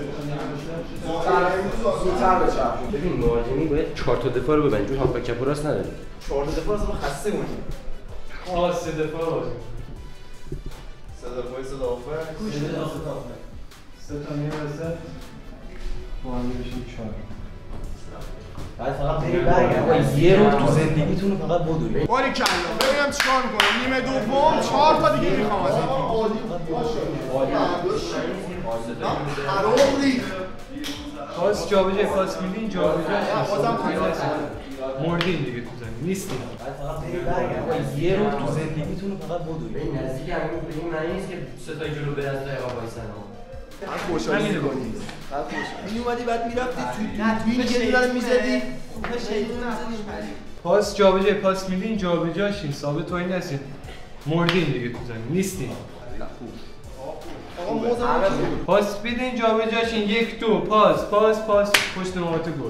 زودتر بچرخون. ببین مهاجمی باید 4 تا دفاع رو ببند چون هافبک چپ راست نداره. 4 تا دفاع اصلا خسته مونیم. سه دفاع بازی. سه تا میرسه. با هم میشیم 4. بعد فقط برید یه رو تو زندگیتون رو فقط بدوید. باری کلا ببینم چیکار می‌کنه. نیمه دوم 4 تا دیگه می‌خوام از این تیم. پاس جابجا پاس میدین جابجا مردین دیگه تو زمین نیستین. فقط یه رو تو زندگیتون رو فقط بدوید. این نزدیک همین به این معنی نیست که سه تا جلو برن تا اقا وایسن. خوشحالی می‌کنی. می اومدی بعد میرفتی تو این یه دونه می‌زدی پاس جابجا پاس میدین جابجاشین ثابت توهی نسین مردین دیگه تو زمین نیستین پاس بدین جابجاشین 1 2 پاس پشت نوبت گل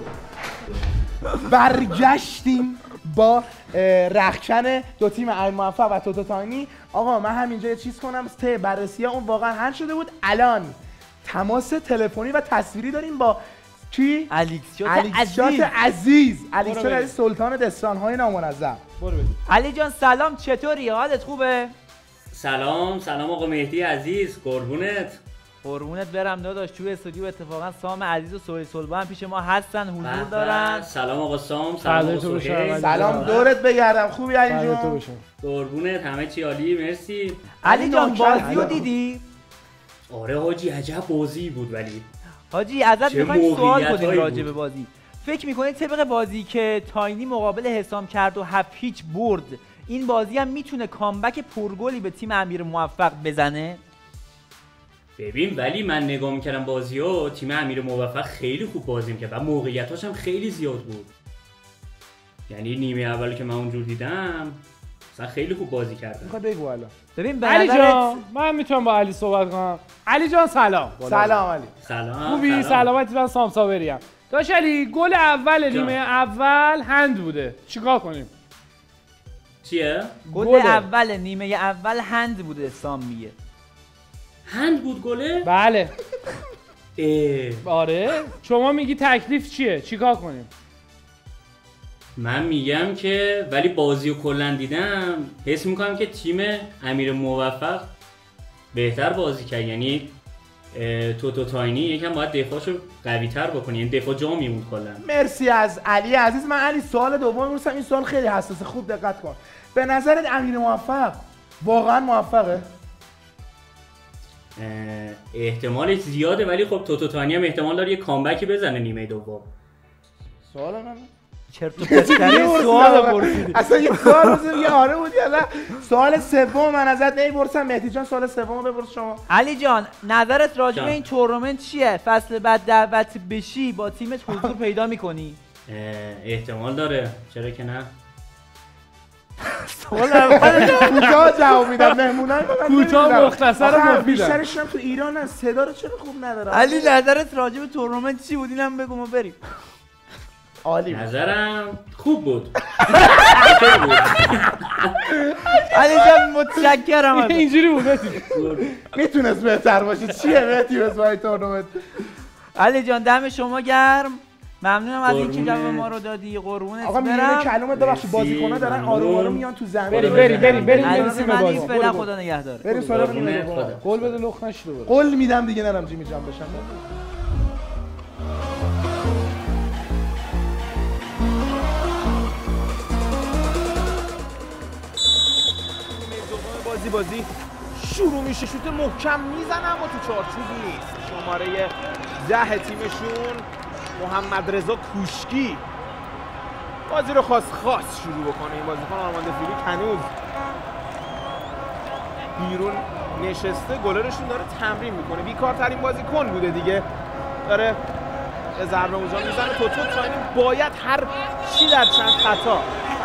برگشتیم با رخکن دو تیم امیر موفق و توتو تاینی. آقا من همینجا یه چیز کنم، بررسی اون واقعا حل شده بود. الان تماس تلفنی و تصویری داریم با کی؟ الیکسشات عزیز سلطان دستان‌های نامنظم. علی جان سلام، چطوری؟ حالت خوبه؟ سلام آقا مهدی عزیز، قربونت برم داداش. توی استودیو اتفاقا سام عزیز و سهیل سلبا هم پیش ما هستن، حضور دارن. سلام آقا سام، سلام آقا سهیل. سلام دورت بگردم. خوبی علی جان؟ قربونت، همه چی عالی، مرسی. علی جان بازیو دیدی؟ آره حاجی، عجب بازی بود. ولی حاجی ازت میخوایم سوال کنیم راجع به بازی. فکر میکنید طبق بازی که تاینی مقابل حسام کرد و 7-0 برد، این بازی هم میتونه کامبک پرگلی به تیم امیر موفق بزنه؟ ببین ولی من نگاه میکردم بازیو، تیم امیر موفق خیلی خوب بازی میکرد و موقعیتاش هم خیلی زیاد بود. یعنی نیمه اولی که من اونجور دیدم مثلا خیلی خوب بازی کردن. میخوای بگو الان. ببین علی جان من میتونم با علی صحبت کنم. علی جان سلام. سلام علی. سلام. خوبی؟ سلامتی؟ من سام صابری ام. داش علی گل اول نیمه اول هند بوده. چیکار کنیم؟ چیه؟ گل اول نیمه اول هند بوده. سام میگه هند بود گله؟ بله. آره شما میگی تکلیف چیه؟ چیکار کنیم؟ من میگم که ولی بازیو کلا دیدم، حس میکنم که تیم امیر موفق بهتر بازی کرد. یعنی توتو تاینی یکم باید دفاعشو قوی تر بکنی، یعنی دفاع جا میموند کلا. مرسی از علی عزیز. من علی سوال دوم میپرسم، این سوال خیلی حساسه، خوب دقت کن. به نظرت امیر موفق واقعا موفقه؟ احتمالش زیاده، ولی خب توتو تاینی هم احتمال داره یه کامبکی بزنه نیمه دوم. سوال من چرت و پرت سوال پرسیدی. اصلا یه سوال بزنم یه آره بود یا نه. سوال سوم من ازت نمیپرسم. مهدی جان سوال سومو بپرس شما. علی جان نظرت راجع به این تورنمنت چیه؟ فصل بعد دعوت بشی با تیمت حضور پیدا می‌کنی؟ احتمال داره، چرا که نه. سوال اول کوتاه جواب میدم. مهمونای کوتاه مختصر و مفید. بیشترش هم تو ایران هست. صدا رو چرا خوب نداره؟ علی نظرت راجع به تورنمنت چی بود؟ اینم بگو ما بریم. عالی. نظرم خوب بود. علی جان متشکرم. اینجوری بود مهدی. میتونست بهتر باشه. چیه مهدی واسه تورنمنت؟ علی جان دم شما گرم. ممنونم از اینکه جواب ما رو دادی. قربونت آقا میونه کلمه ببخشید بازیکن‌ها دارن آروم آروم میان تو زمین. بریم بریم بازی. فعلا خدا نگهدار. بریم سراغ نیمه. گل بده لخ نشده. قول میدم دیگه نرم جیمی جان بشم. بازی شروع میشه، شوت محکم میزنه اما تو چارچوب نیست. شماره 10 تیمشون محمد رضا کوشکی بازی رو خاص شروع بکنه. این بازیکن آرماند فیلیک هنوز بیرون نشسته، گلرشون داره تمرین میکنه. بیکارترین بازیکن بوده دیگه، داره به ضربه اوزان میزنه. توتو تاینی باید هر چی در چند خطا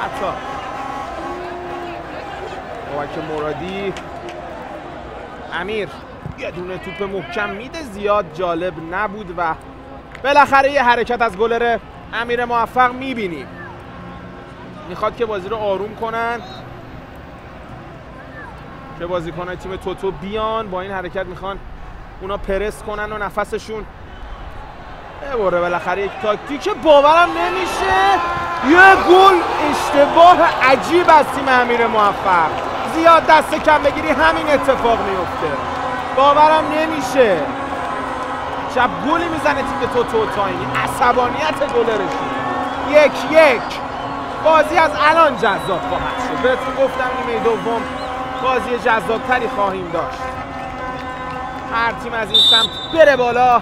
که مرادی امیر یه دونه توپ محکم میده، زیاد جالب نبود و بالاخره یه حرکت از گلر امیر موفق میبینیم. میخواد که بازی رو آروم کنن، که بازیکن‌های تیم توتو بیان با این حرکت، میخوان اونا پرس کنن و نفسشون ببره. بالاخره یک تاکتیک باورم نمیشه. یه گل اشتباه عجیب از تیم امیر موفق. زیاد دست کم بگیری همین اتفاق میفته. باورم نمیشه. شب گلی میزنه تیم توتو تاینی. عصبانیت گلرشون. 1-1. بازی از الان جذاب خواهد شد. بهتون گفتم نیمه دوم بازی جذابتری خواهیم داشت. هر تیم از این سمت بره بالا.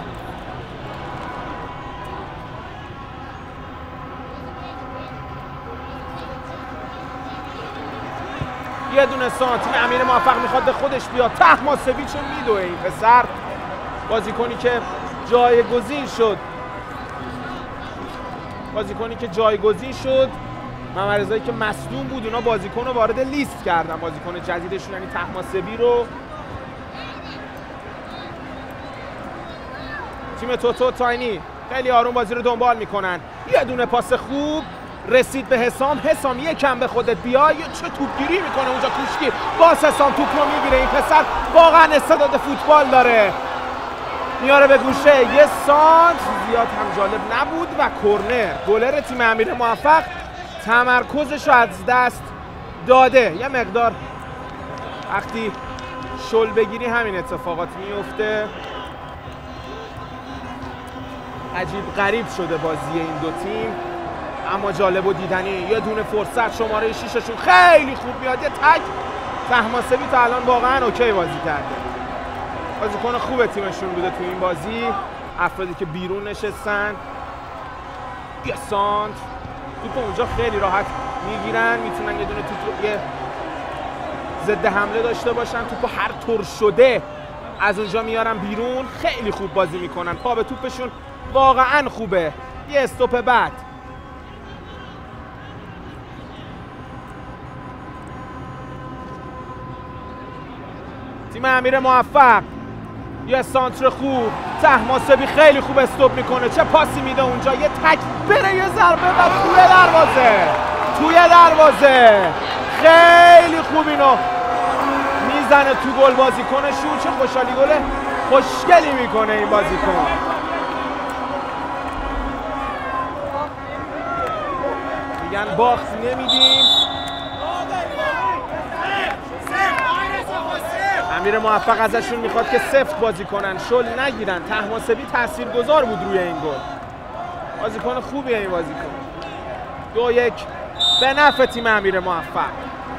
یه دونه سانتی امیر موفق میخواد به خودش بیاد. تحماسبیچ رو میدوه این پسر، بازیکنی که جایگزین شد بازیکنی که جایگزین شد. محمد رضایی که مصدوم بود، اونا بازیکن رو وارد لیست کردن، بازیکن جدیدشون یعنی طهماسبی رو. تیم توتو تاینی خیلی آروم بازی رو دنبال میکنن. یه دونه پاس خوب رسید به حسام. حسام یکم به خودت بیا. چه توپگیری میکنه اونجا کوشکی. باز حسام توپ رو میگیره. این پسر واقعا استعداد فوتبال داره. میاره به گوشه. یه سانت زیاد هم جالب نبود و کرنر. گلر تیم امیر موفق تمرکزش رو از دست داده. یه مقدار وقتی شل بگیری همین اتفاقات میفته. عجیب غریب شده بازی این دو تیم، اما جالب و دیدنی. یه دونه فرصت شماره 6شون خیلی خوب میاد. یه تک طهماسبی تا الان واقعا اوکی بازی کرده. بازیکن خوب تیمشون بوده تو این بازی. افرادی که بیرون نشستن. یه سانت توپ اونجا خیلی راحت میگیرن، میتونن یه دونه توپ یه ضد حمله داشته باشن. توپو هر طور شده از اونجا میارن بیرون. خیلی خوب بازی میکنن. پا به توپشون واقعا خوبه. یه استوپ بعد. تیم امیر موفق یه سانتر خوب. طهماسبی خیلی خوب استوپ میکنه. چه پاسی میده اونجا. یه تک بره یه ضربه و توی دروازه. توی دروازه خیلی خوب اینو میزنه تو گل بازیکنشون. چه خوشحالی گل خوشگلی میکنه این بازیکن. میگن باخت نمیدیم. امیر موفق ازشون میخواد که سفت بازی کنن، شل نگیرن. طهماسبی تاثیرگذار بود روی این گل. بازیکن خوبیه این بازیکن. 2-1 به نفع تیم امیر موفق.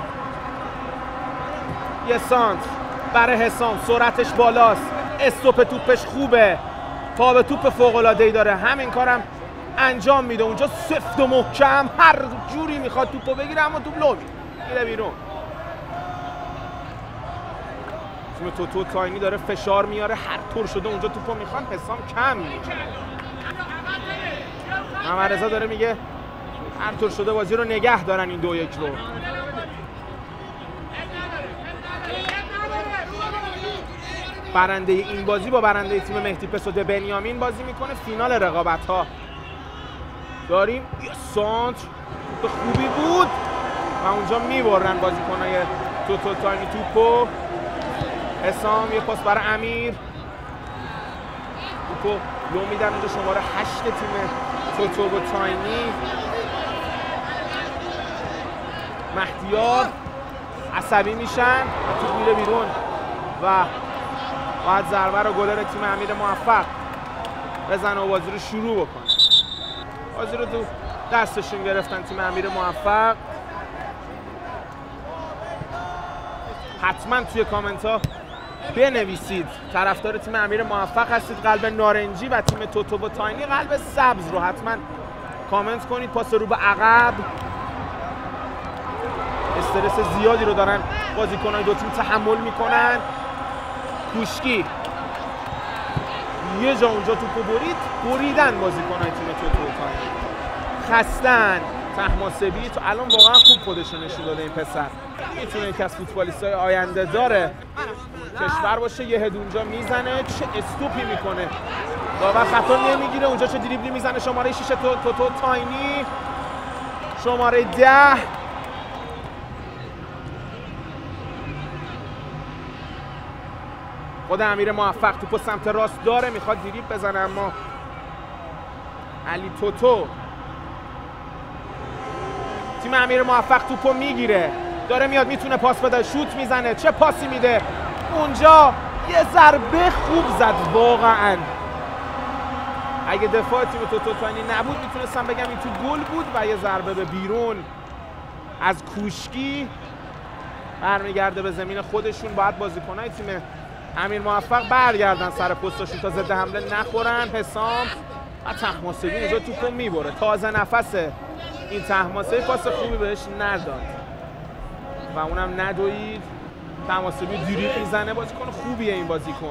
یه سانتر برای حسام. سرعتش بالاست. استوپ توپش خوبه. پا به توپ فوق‌العاده‌ای داره. همین کارم انجام میده. اونجا سفت و محکم هر جوری میخواد توپو بگیره، اما توپ لو میره بیرون. تیم توتو تاینی داره فشار میاره. هر طور شده اونجا توپو میخوان. حسام کم میکنه. محمد رضا داره میگه هر طور شده بازی رو نگه دارن این 2-1 رو. برنده این بازی با برنده تیم مهدی پسوده بنیامین بازی میکنه. فینال رقابت ها داریم. یه سانتر به خوبی بود و اونجا میبرن بازیکنای توتو تاینی توپو. حسام یه پاس برای امیر. توپو لو میدن اونجا شماره 8 تیم توتو تاینی. مهدیار عصبی میشن. توپ میره بیرون و باید ضربه رو گلر تیم امیر موفق بزنه و بازی رو شروع بکنه. بازی رو تو دستشون گرفتن تیم امیر موفق. حتما توی کامنت ها بنویسید طرفدار تیم امیر موفق هستید قلب نارنجی و تیم توتو تاینی قلب سبز رو حتما کامنت کنید. پاس رو به عقب. استرس زیادی رو دارن بازیکنان دو تیم تحمل میکنن. کوشکی یه جا اونجا توپو بریدن بازیکنان تیم توتو تاینی. خستن. طهماسبی تو الان واقعا خوب خودش رو نشون داده. این پسر میتونه یکی از فوتبالیستای آینده داره کشور باشه. یه هد اونجا میزنه. چه استوپی میکنه. داور خطا نمیگیره اونجا. چه دریبلی میزنه شماره 6 توتو تاینی. شماره 10 خود امیر موفق. توپو سمت راست داره میخواد دریبل بزنه اما علی توتو. تیم امیر موفق توپو میگیره. داره میاد میتونه پاس بده. شوت میزنه. چه پاسی میده اونجا. یه ضربه خوب زد واقعا. اگه دفاع تیم توتو تاینی نبود میتونستم بگم این تو گل بود. و یه ضربه به بیرون از کوشکی برمیگرده به زمین خودشون. باید بازیکنای تیم امیر موفق برگردن سر پستشون تا ضد حمله نخورن. حسام و طهماسبی اینجا توپو میبره. تازه نفسه این طهماسبی. پاس خوبی بهش نداد و اونم ندوید. طهماسبی دریبل میزنه. بازیکن خوبیه این بازیکن.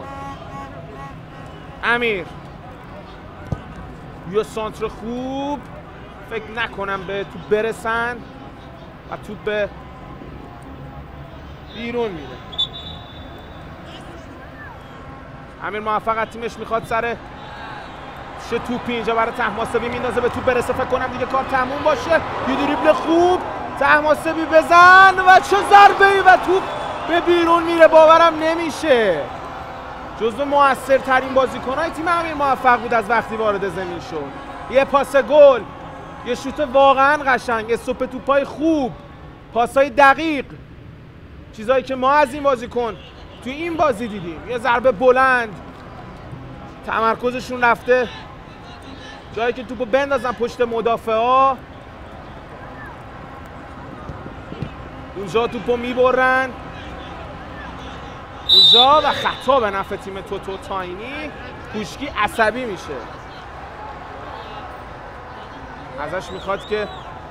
امیر یه سانتر خوب. فکر نکنم به توپ برسن و توپ به بیرون میره. امیر موفق از تیمش میخواد سر توپی اینجا برای طهماسبی میندازه، به توپ برسه، فکر کنم دیگه کار تموم باشه. یه دریبل خوب طهماسبی بزن و چه ضربه‌ای و توپ به بیرون میره، باورم نمیشه. جزو موثرترین بازیکن‌های تیم امیر موفق بود از وقتی وارد زمین شد. یه پاس گل، یه شوت واقعا قشنگ، استوپ توپای خوب، پاسای دقیق، چیزایی که ما از این بازیکن توی این بازی دیدیم. یه ضربه بلند، تمرکزشون رفته جایی که توپو بندازن پشت مدافعا، اونجا توپو میبرن اونجا و خطا به نفع تیم توتو تاینی. کوشکی عصبی میشه، ازش میخواد که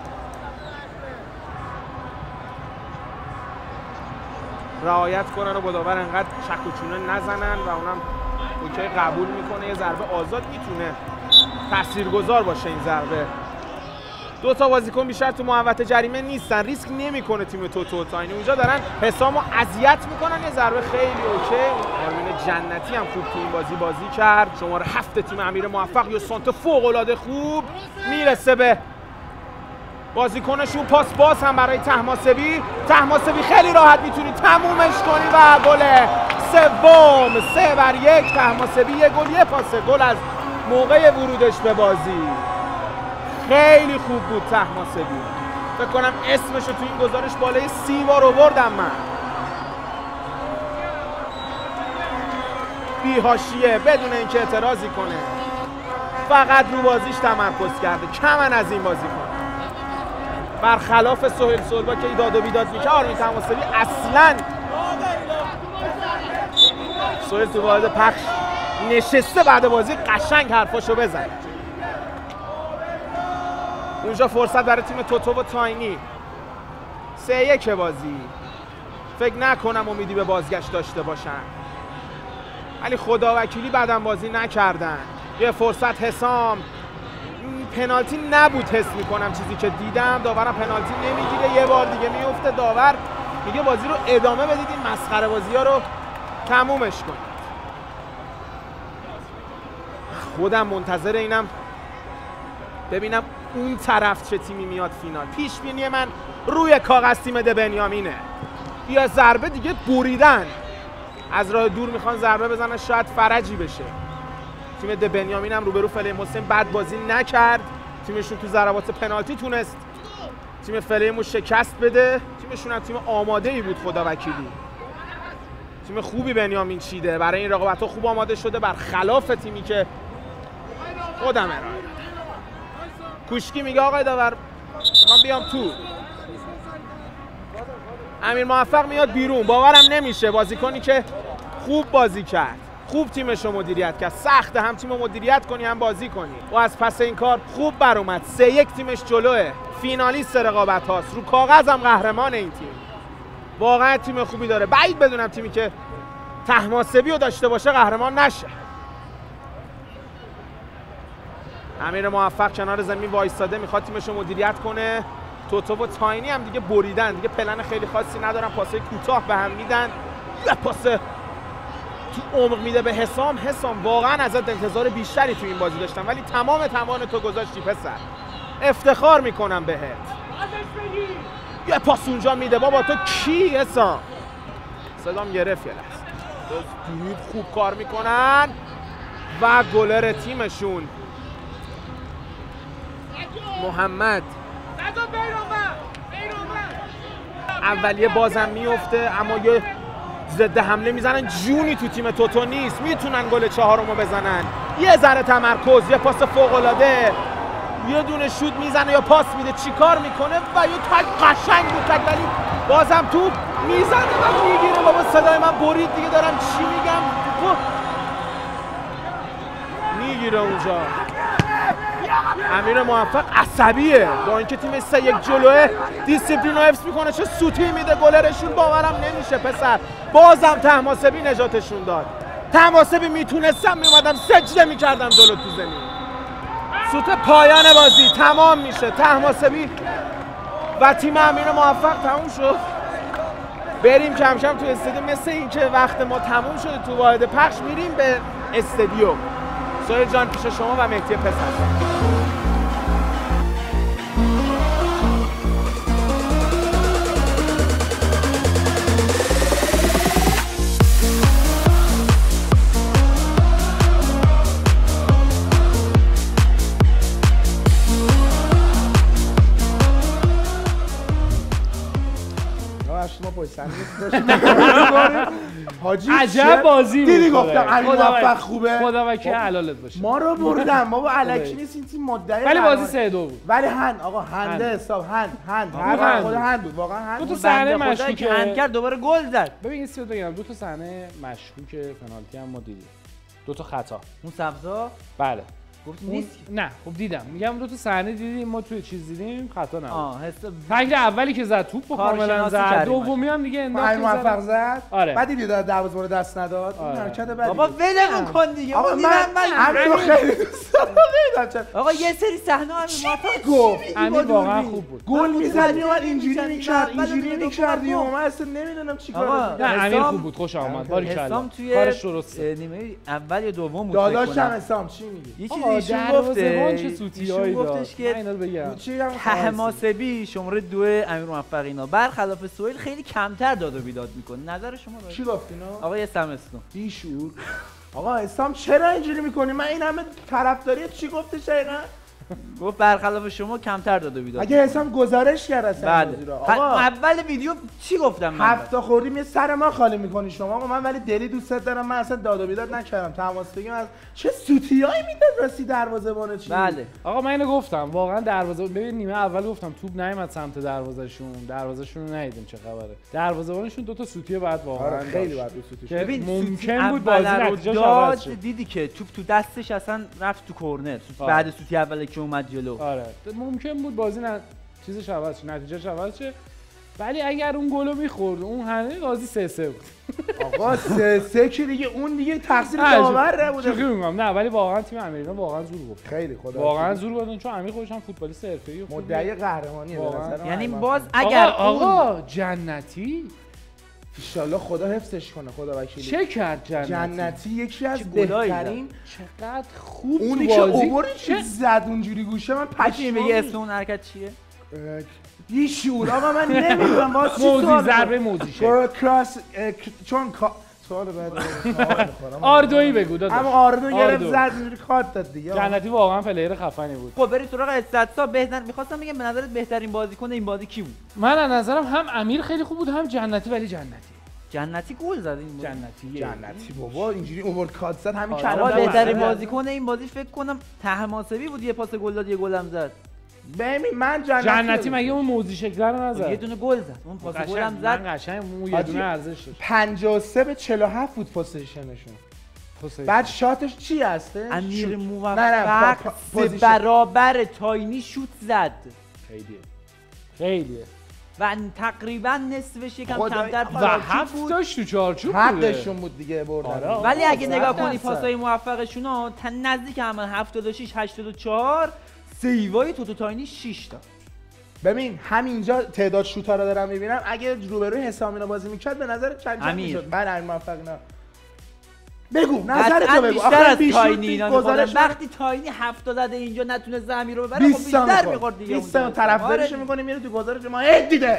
رعایت کنن و با داور انقدر چک و چونه نزنن و اونم اوکی قبول میکنه. یه ضربه آزاد میتونه تاثیرگذار باشه این ضربه. دو تا بازیکن بیشتر تو محوطه جریمه نیستن، ریسک نمیکنه تیم توتو تاینی. اونجا دارن حسامو اذیت میکنن. یه ضربه خیلی اوکی. آرمین جنتی هم خوب تو این بازی کرد. شماره 7 تیم امیر موفق یه سانت فوق العاده خوب میرسه به بازیکنشون. پاس باز هم برای طهماسبی خیلی راحت میتونی تمومش کنی و گل سوم. 3-1 طهماسبی، یه گل یه پاس گل از موقع ورودش به بازی. خیلی خوب بود طهماسبی، فکر کنم اسمشو تو این گزارش بالای 30 بار آوردم من. بی‌حاشیه، بدون اینکه اعتراضی کنه، فقط رو بازیش تمرکز کرده. کمن از این بازی کنه، برخلاف سهیل سلبا که ایداد و بیداد میکنه. آرمین طهماسبی اصلا سهیل تو واحد پخش نشسته بعد بازی قشنگ حرفاشو بزنه. اونجا فرصت برای تیم توتو و تاینی. 3-1 بازی. فکر نکنم امیدی به بازگشت داشته باشن، ولی خداوکیلی بعدم بازی نکردن. یه فرصت حسام، پنالتی نبود حس میکنم چیزی که دیدم. داورم پنالتی نمیگیره، یه بار دیگه میفته. داور میگه بازی رو ادامه بدید، این مسخره بازی ها رو تمومش کنید. خودم منتظر اینم ببینم اون طرف چه تیمی میاد فینال. پیش بینی من روی کاغذ تیم دبنیامینه. یا ضربه دیگه بریدن، از راه دور میخوان ضربه بزنن، شاید فرجی بشه. تیم دبنیامین هم روبرو فلیم حسین بد بازی نکرد. تیمشون تو ضربات پنالتی تونست تیم فلیمو شکست بده. تیمشون هم تیم آماده‌ای بود خداوکیلی. تیم خوبی بنیامین چیده، برای این رقابت‌ها خوب آماده شده، برخلاف تیمی که خودم ارائه دادم. کوشکی میگه آقای داور من بیام تو. امیر موفق میاد بیرون. باورم نمیشه بازیکنی که خوب بازی کرد، خوب تیمش رو مدیریت کرد. سخته هم تیم رو مدیریت کنی هم بازی کنی. و از پس این کار خوب بر اومد. 3-1 تیمش جلوه، فینالیست رقابت هاست، رو کاغذ هم قهرمان این تیم. واقعا تیم خوبی داره. بعید بدونم تیمی که طهماسبی رو داشته باشه قهرمان نشه. امیر موفق کنار زمین وایستاده، میخواد تیمش رو مدیریت کنه. توتو و تاینی هم دیگه بریدن، دیگه پلن خیلی خاصی ندارن، پاسای کوتاه به هم میدن. یه پاس تو عمق میده به حسام. حسام واقعا ازت انتظار بیشتری تو این بازی داشتم، ولی تمام توان تو گذاشتی پسر، افتخار میکنم بهت. یه پاس اونجا میده. بابا تو کی حسام؟ صدام گرفت. یه لحظه خوب کار میکنن و گلر تیمشون محمد اولیه بازم میفته، اما یه ضد حمله میزنن. جونی تو تیم توتو نیست، میتونن گل چهارمو بزنن. یه ذره تمرکز، یه پاس فوق العاده، یه دونه شوت میزنه یا پاس میده، چیکار میکنه و یه تک قشنگ بود تک، ولی بازم توپ میزنه و میگیره. بابا صدای من برید دیگه، دارم چی میگم؟ میگیره اونجا. امیر موفق عصبیه با اینکه تیم 3-1 جلوه، دیسیپلین رو حفظ میکنه. چه سوتی میده گلرشون، باورم نمیشه پسر. بازم طهماسبی نجاتشون داد. طهماسبی میتونستم میومدم سجده میکردم جلو تو زمین. سوت پایان بازی تمام میشه. طهماسبی و تیم امیر موفق تموم شد. بریم کم کم تو استادیوم، مثل این که وقت ما تموم شده تو واحد پخش میریم به استادیوم. سهیل جان پیش شما و مهدی پسر. حاجی عجب بازی بود. دیدی گفتم امیر موفق خوبه. خدا وکیل حلالت باشه. ما رو بردن بابا، الکی نیست این تیم مدعی. ولی بازی 3-2 بود. ولی هند آقا هند حساب هند خود هند بود واقعا. هند دو تا صحنه مشکوکه هند کرد دوباره گل زد. ببین این چیزو بگم، دو تا صحنه مشکوکه پنالتی هم ما دیدیم. دو تا خطا. اون سبزا بله گفت نیست. نه خب دیدم، میگم دو تا صحنه دیدیم ما، توی چیز دیدیم خطا نبود. تکل اولی که زد توپو کاملا زد، دومی هم دیگه انداخت موفق زد. آره. بعد دیدی دروازه رو دست نداد. این حرکت بعدی بابا ولمون کن دیگه. آقا من خیلی دوست دارم. آقا یه سری صحنه امیر موفق گفت امیر واقعا خوب بود. گل میزد میومد اینجوری میکرد من اصلا نمیدونم چیکار. نه امیر خوب بود، خوش آمد. باریکلا کارش درسته. نیمه اول یا دوم بود. داداشم حسام چی میگی؟ یه چیزی ایشون گفتش که طهماسبی شماره 2 امیر موفق اینا برخلاف سهیل خیلی کمتر داد و بیداد میکنه. نظر شما چی گفت اینا؟ آقا اسلام استون بی شعور. آقا اسلام چرا اینجوری میکنی؟ من این همه طرفداری چی گفتش دقیقاً؟ گفت برخلاف شما کمتر داد و بیداد. اگه حسام گزارش کرد اصلا بازی رو. آقا اول ویدیو چی گفتم من؟ هفت خوردیم یه سر ما خالی میکنی شما. آقا من ولی دلی دوست دارم، من اصلا داد و بیداد نکردم. تماس بگیم از چه سوتیایی میداد راستی دروازه‌بان چی؟ بله آقا من اینو گفتم واقعا دروازه، ببین نیمه اول گفتم توپ نیومد سمت دروازه‌شون رو ندیدیم چه خبره. دروازه‌بانشون دو تا سوتی بعد واقعا خیلی بعد سوتی. ببین ممکن بود بازی نتیجهش عوض شه. دیدی که توپ تو دستش اصلا رفت تو کرنر بعد سوتی اول که اومد جلو. آره ممکن بود بازی چیزش عوض شه، نتیجهش عوض شه. ولی اگر اون گلو می‌خورد اون همه بازی 3-3 بود. آقا 3-3 که دیگه اون دیگه تقصیر داور نبوده. چجوری میگم؟ نه ولی واقعا تیم امیرنا واقعا زور گفت. خیلی خدا واقعا زور گفتن، چون امیر خودش هم فوتبالیست حرفه‌ای و مدعی قهرمانیه به نظر. یعنی باز اگر آقا جنتی ان شاءالله خدا حفظش کنه، خدا وکیلی. چه کرد جنتی یکی از بهترین. چقدر خوب اونی که اوور چه زد اونجوری گوشه من پشیمون. میگه اسم اون حرکت چیه؟ بی شعور. آقا من نمیدونم باز چی موزی ضربه موزی شه کراس چون سوال بعد آردویی بگو داداش. اما آردو گرفت زد اینجوری کارت داد دیگه. جنتی واقعا پلیر خفنی بود. خب برید سراغ استاتسا. بهتر می‌خواستم بگم به نظرت بهترین بازیکن این بازی کی بود؟ من از نظرم هم امیر خیلی خوب بود هم جنتی، ولی جنتی گل زد این جنتی بابا اینجوری اوورکات زد همین کلمه. بهترین بازیکن این بازی فکر کنم طهماسبی بود، یه پاس گل داد یه گلم زد. ببین من جنتی مگه اون موزی شکل رو نزد؟ یه دونه گل زد، اون پاس گلم زد. من قشنگ اون یه دونه ارزش داشت. 53 به 47 بود پوزیشنشون. بعد شاتش چی هسته؟ امیر موفق برابر تاینی شوت زد. خیلیه و تقریبا نصفش یکم کمتر و 7 تاش تو چارچوب بود. حقشون بود دیگه بردن. ولی اگه نگاه کنی پاسای موفقشون ها نزدیک هم 76 84 سیوای توتاینی 6 تا. ببین همینجا تعداد شوت‌ها رو دارم میبینم. اگه روبروی حسامینا بازی میکرد به نظر چند میشد؟ بعد امیر موفق نه. بگو نظرتو بگو. آخه تاینی وقتی تاینی 70 زده اینجا نتونه زمین رو ببره خب بیشتر می‌خورد دیگه. 20 تا طرفداریش می‌کنه میره تو گزارش ما هد دیده.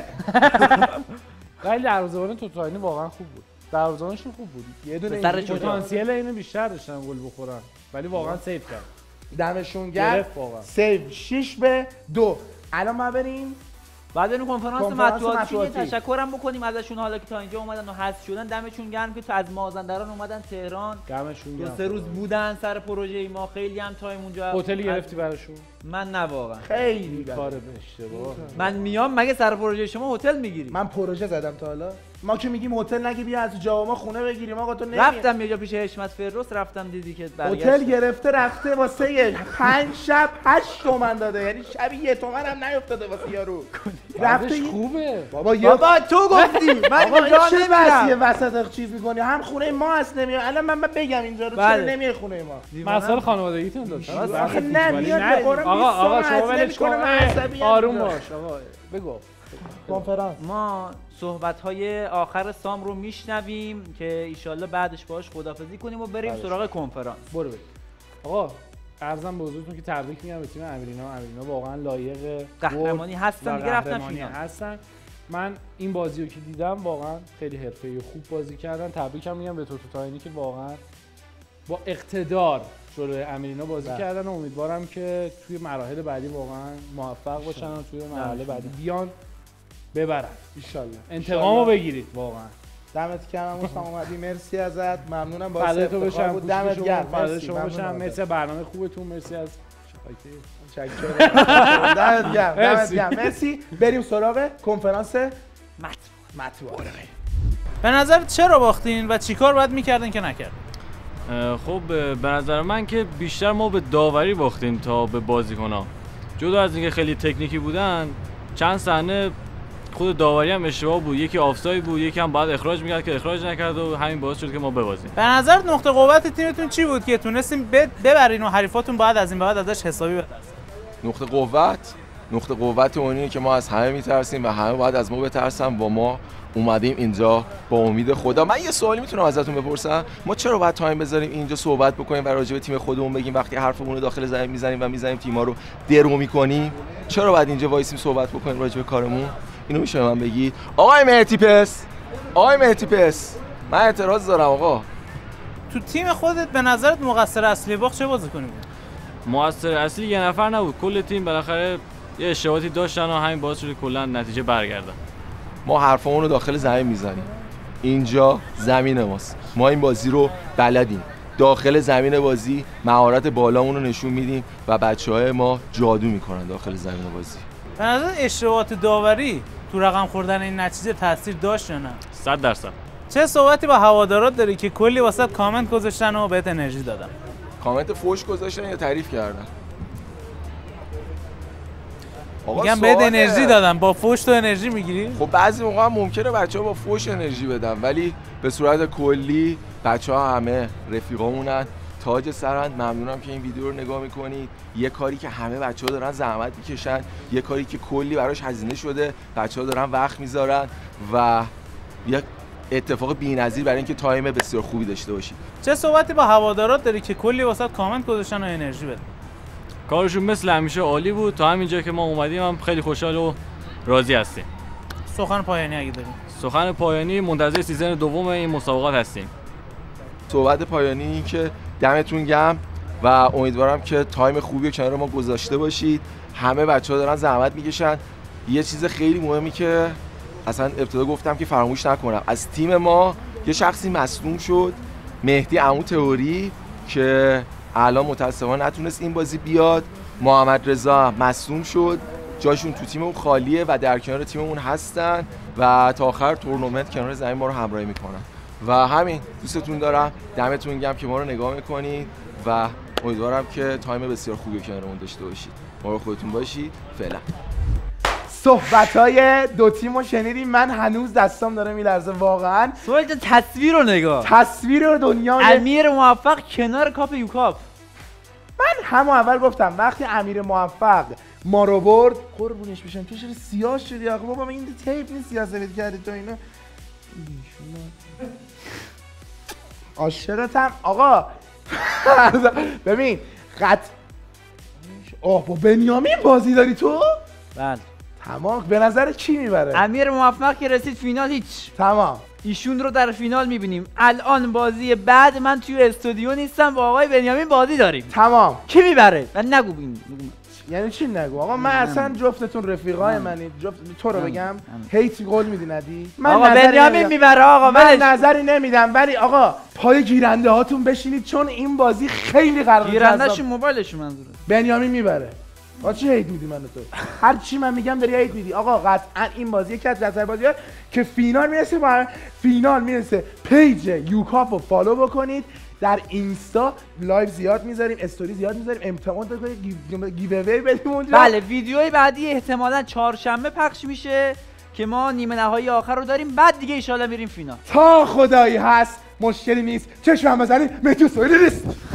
ولی دروازه‌بان توتاینی واقعا خوب بود. دروازه‌بانشون خوب بود. یه دونه پتانسیل اینو بیشتر داشتن گل بخورن. ولی واقعا سیو کرد. دمشون گرم. سیو 6 به 2. الان ما بریم بعد بریم کنفرانس مطبوعاتی. تشکرم بکنیم ازشون حالا که تا اینجا اومدن و حذف شدن. دمشون گرم که تو از مازندران اومدن تهران. دمشون گرم. 2-3 روز بودن سر پروژه ما. خیلی هم تایم اونجا. هتل گرفتی براشون؟ من نه واقعا. خیلی کار اشتباه. من میام مگه سر پروژه شما هتل میگیری؟ من پروژه زدم تا حالا. ما که میگیم هتل نگی بیا از جواب ما خونه بگیریم آقا تو نمیای. رفتم یه جا پیش حشمت فردوس رفتم دیدی که هتل گرفته رفته واسه 5 شب 8 تومن داده، یعنی شبی 1 تومن هم نیافتاده واسه یارو. رفته خوبه بابا تو گفتی من اینجا چه واسه وسط چیز می‌کنی؟ هم خونه ما هست نمیای. الان من بگم اینجا رو چرا نمیای خونه ما؟ مسائل خانوادگیتون داشت. نه میاد آقا شما ولش کن. آروم باش آقا بگو. کنفرانس ما صحبت‌های آخر سام رو میشنویم که ایشالله بعدش باهاش خدافظی کنیم و بریم سراغ کنفرانس. برو آقا عرضم به حضورتون که تبریک میگم به تیم امیرینا واقعا لایق قهرمانی هستن دیگه، رفتن فینال هستن. من این بازی رو که دیدم واقعا خیلی حرفه‌ای و خوب بازی کردن. تبریکم میگم به توتوتاینی که واقعا با اقتدار جلوی امیرینا بازی کردن و امیدوارم که توی مراحل بعدی واقعا موفق باشن و توی مراحل بعدی بیان ببرن ان شاءالله. انتقامو بگیرید واقعا. دمت گرم مصطفی اومدی، مرسی ازت، ممنونم. با فدای تو بشم، دمت گرم، فدای شما بشم، مرسی برنامه خوبتون، مرسی از دمت گرم. مرسی. بریم سراغ کنفرانس مطبوعات. به نظر چرا باختین و چیکار باید میکردین که نکردین؟ خب به نظر من که بیشتر ما به داوری باختیم تا به بازیکن‌ها. جدا از اینکه خیلی تکنیکی بودن، چند صحنه خود داوری هم اشتباه بود، یکی آفساید بود، یکی هم باید اخراج می‌کرد که اخراج نکرد و همین باعث شد که ما ببازیم. به نظر نقطه قوت تیمتون چی بود که تونستیم ببرین و حریفاتون باید از این بعد ازش حسابی بترسن؟ نقطه قوت اونیه که ما از همه میترسیم و همه باید از ما بترسن و ما اومدیم اینجا با امید خدا. من یه سوالی میتونم ازتون بپرسم؟ ما چرا باید تایم بذاریم اینجا صحبت بکنیم و راجع به تیم خودمون بگیم وقتی حرفمون رو داخل زمین میزنیم تیم‌ها رو درو می‌کنیم؟ چرا باید اینجا وایسیم صحبت بکنیم راجع به کارمون؟ اینو میشه من بگید؟ آقای مهدی پس من اعتراض دارم آقا. تو تیم خودت به نظرت مقصر اصلی باخت چه بازیکنی بود؟ مقصر اصلی یه نفر نبود، کل تیم بالاخره یه اشتباهاتی داشتن و همین باعث شد کلا نتیجه برگرده. ما حرفمون رو داخل زمین میزنیم، اینجا زمین ماست، ما این بازی رو بلدیم، داخل زمین بازی مهارت بالامون رو نشون میدیم و بچه‌های ما جادو میکنن داخل زمین بازی. به نظر اشتباهات داوری تو رقم خوردن این نتیجه تاثیر داشت یا نه؟ 100%. چه صحبتی با هوادارات داری که کلی واسط کامنت گذاشتن و بهت انرژی دادن؟ کامنت فوش گذاشتن یا تعریف کردن؟ میگم بهت انرژی دادن، با فوش تو انرژی میگیری؟ خب بعضی موقع ممکنه بچه‌ها با فوش انرژی بدن، ولی به صورت کلی بچه‌ها همه رفیقامونن، تاج سرند. ممنونم که این ویدیو رو نگاه میکنید. یه کاری که همه بچه‌ها دارن زحمت میکشن، یه کاری که کلی براش هزینه شده، بچه‌ها دارن وقت میذارن و یک اتفاق بی‌نظیر برای اینکه تایم بسیار خوبی داشته باشید. چه صحبتی با هوادارات داری که کلی واسط کامنت گذاشتن و انرژی بدن؟ کارشون مثل همیشه عالی بود. تا همینجا که ما اومدیم هم خیلی خوشحال و راضی هستیم. سخن پایانی اگه داریم؟ سخن پایانی منتظر سیزن دوم این مسابقات هستیم. صحبت پایانی که دمتون گرم و امیدوارم که تایم خوبی کنار ما گذاشته باشید. همه بچه‌ها دارن زحمت میکشن. یه چیز خیلی مهمی که اصلا ابتدا گفتم که فراموش نکنم، از تیم ما یه شخصی مصدوم شد، مهدی عمو تئوری که الان متأسفانه نتونست این بازی بیاد. محمد رضا مصدوم شد، جاشون تو تیممون خالیه و در کنار تیممون هستن و تا آخر تورنمنت کنار زمین ما رو همراهی میکنن و همین. دوستتون دارم، دمتون گرم که ما رو نگاه میکنید و امیدوارم که تایم بسیار خوبی کنارمون داشته باشید. مراقب خودتون باشید. فعلا. صحبت‌های دو تیمو شنیدیم. من هنوز دستام داره میلرزه واقعا. سوال تصویر رو نگاه، تصویر دنیا. امیر موفق کنار کاپ یوکاپ. من همون اول گفتم وقتی امیر موفق ما رو برد قربونش بشم تو چرا سیاه شدی آخه بابا، این تیپ نیست سیاه سفید کردی تو اینا. عاشقتم آقا. ببین با بنیامین بازی داری تو؟ بله. تمام. به نظر کی میبره؟ امیر موفق که رسید فینال هیچ. تمام. ایشون رو در فینال میبینیم. الان بازی بعد من توی استودیو نیستم، با آقای بنیامین بازی داریم. تمام. کی میبره؟ من نگو بگو. یعنی چی نگو آقا؟ من اصلا جفتتون رفیقای منید. جفت تو رو بگم هیت گل میدی ندی؟ من آقا بنیامین میبره آقا. من نظری نمیدم، ولی آقا پای گیرنده هاتون بشینید چون این بازی خیلی قراره گیرنده‌ش موبایلش منظوره. بنیامین میبره. چی هیت میدی منو تو؟ هر چی من میگم داری هیت میدی. آقا قطعا این بازی یکی از جذاب بازی‌ها که فینال میرسه. پیج یوکاپو فالو بکنید، در اینستا لایو زیاد میذاریم، استوری زیاد میذاریم، امتحان کنید، گیو اوی بدیم اونجا. بله ویدیوی بعدی احتمالاً چهارشنبه پخش میشه که ما نیمه نهایی آخر رو داریم، بعد دیگه ان شاء الله میریم فینال. تا خدایی هست مشکلی نیست، چشم هم بزنید مهدی سهیلی نیست.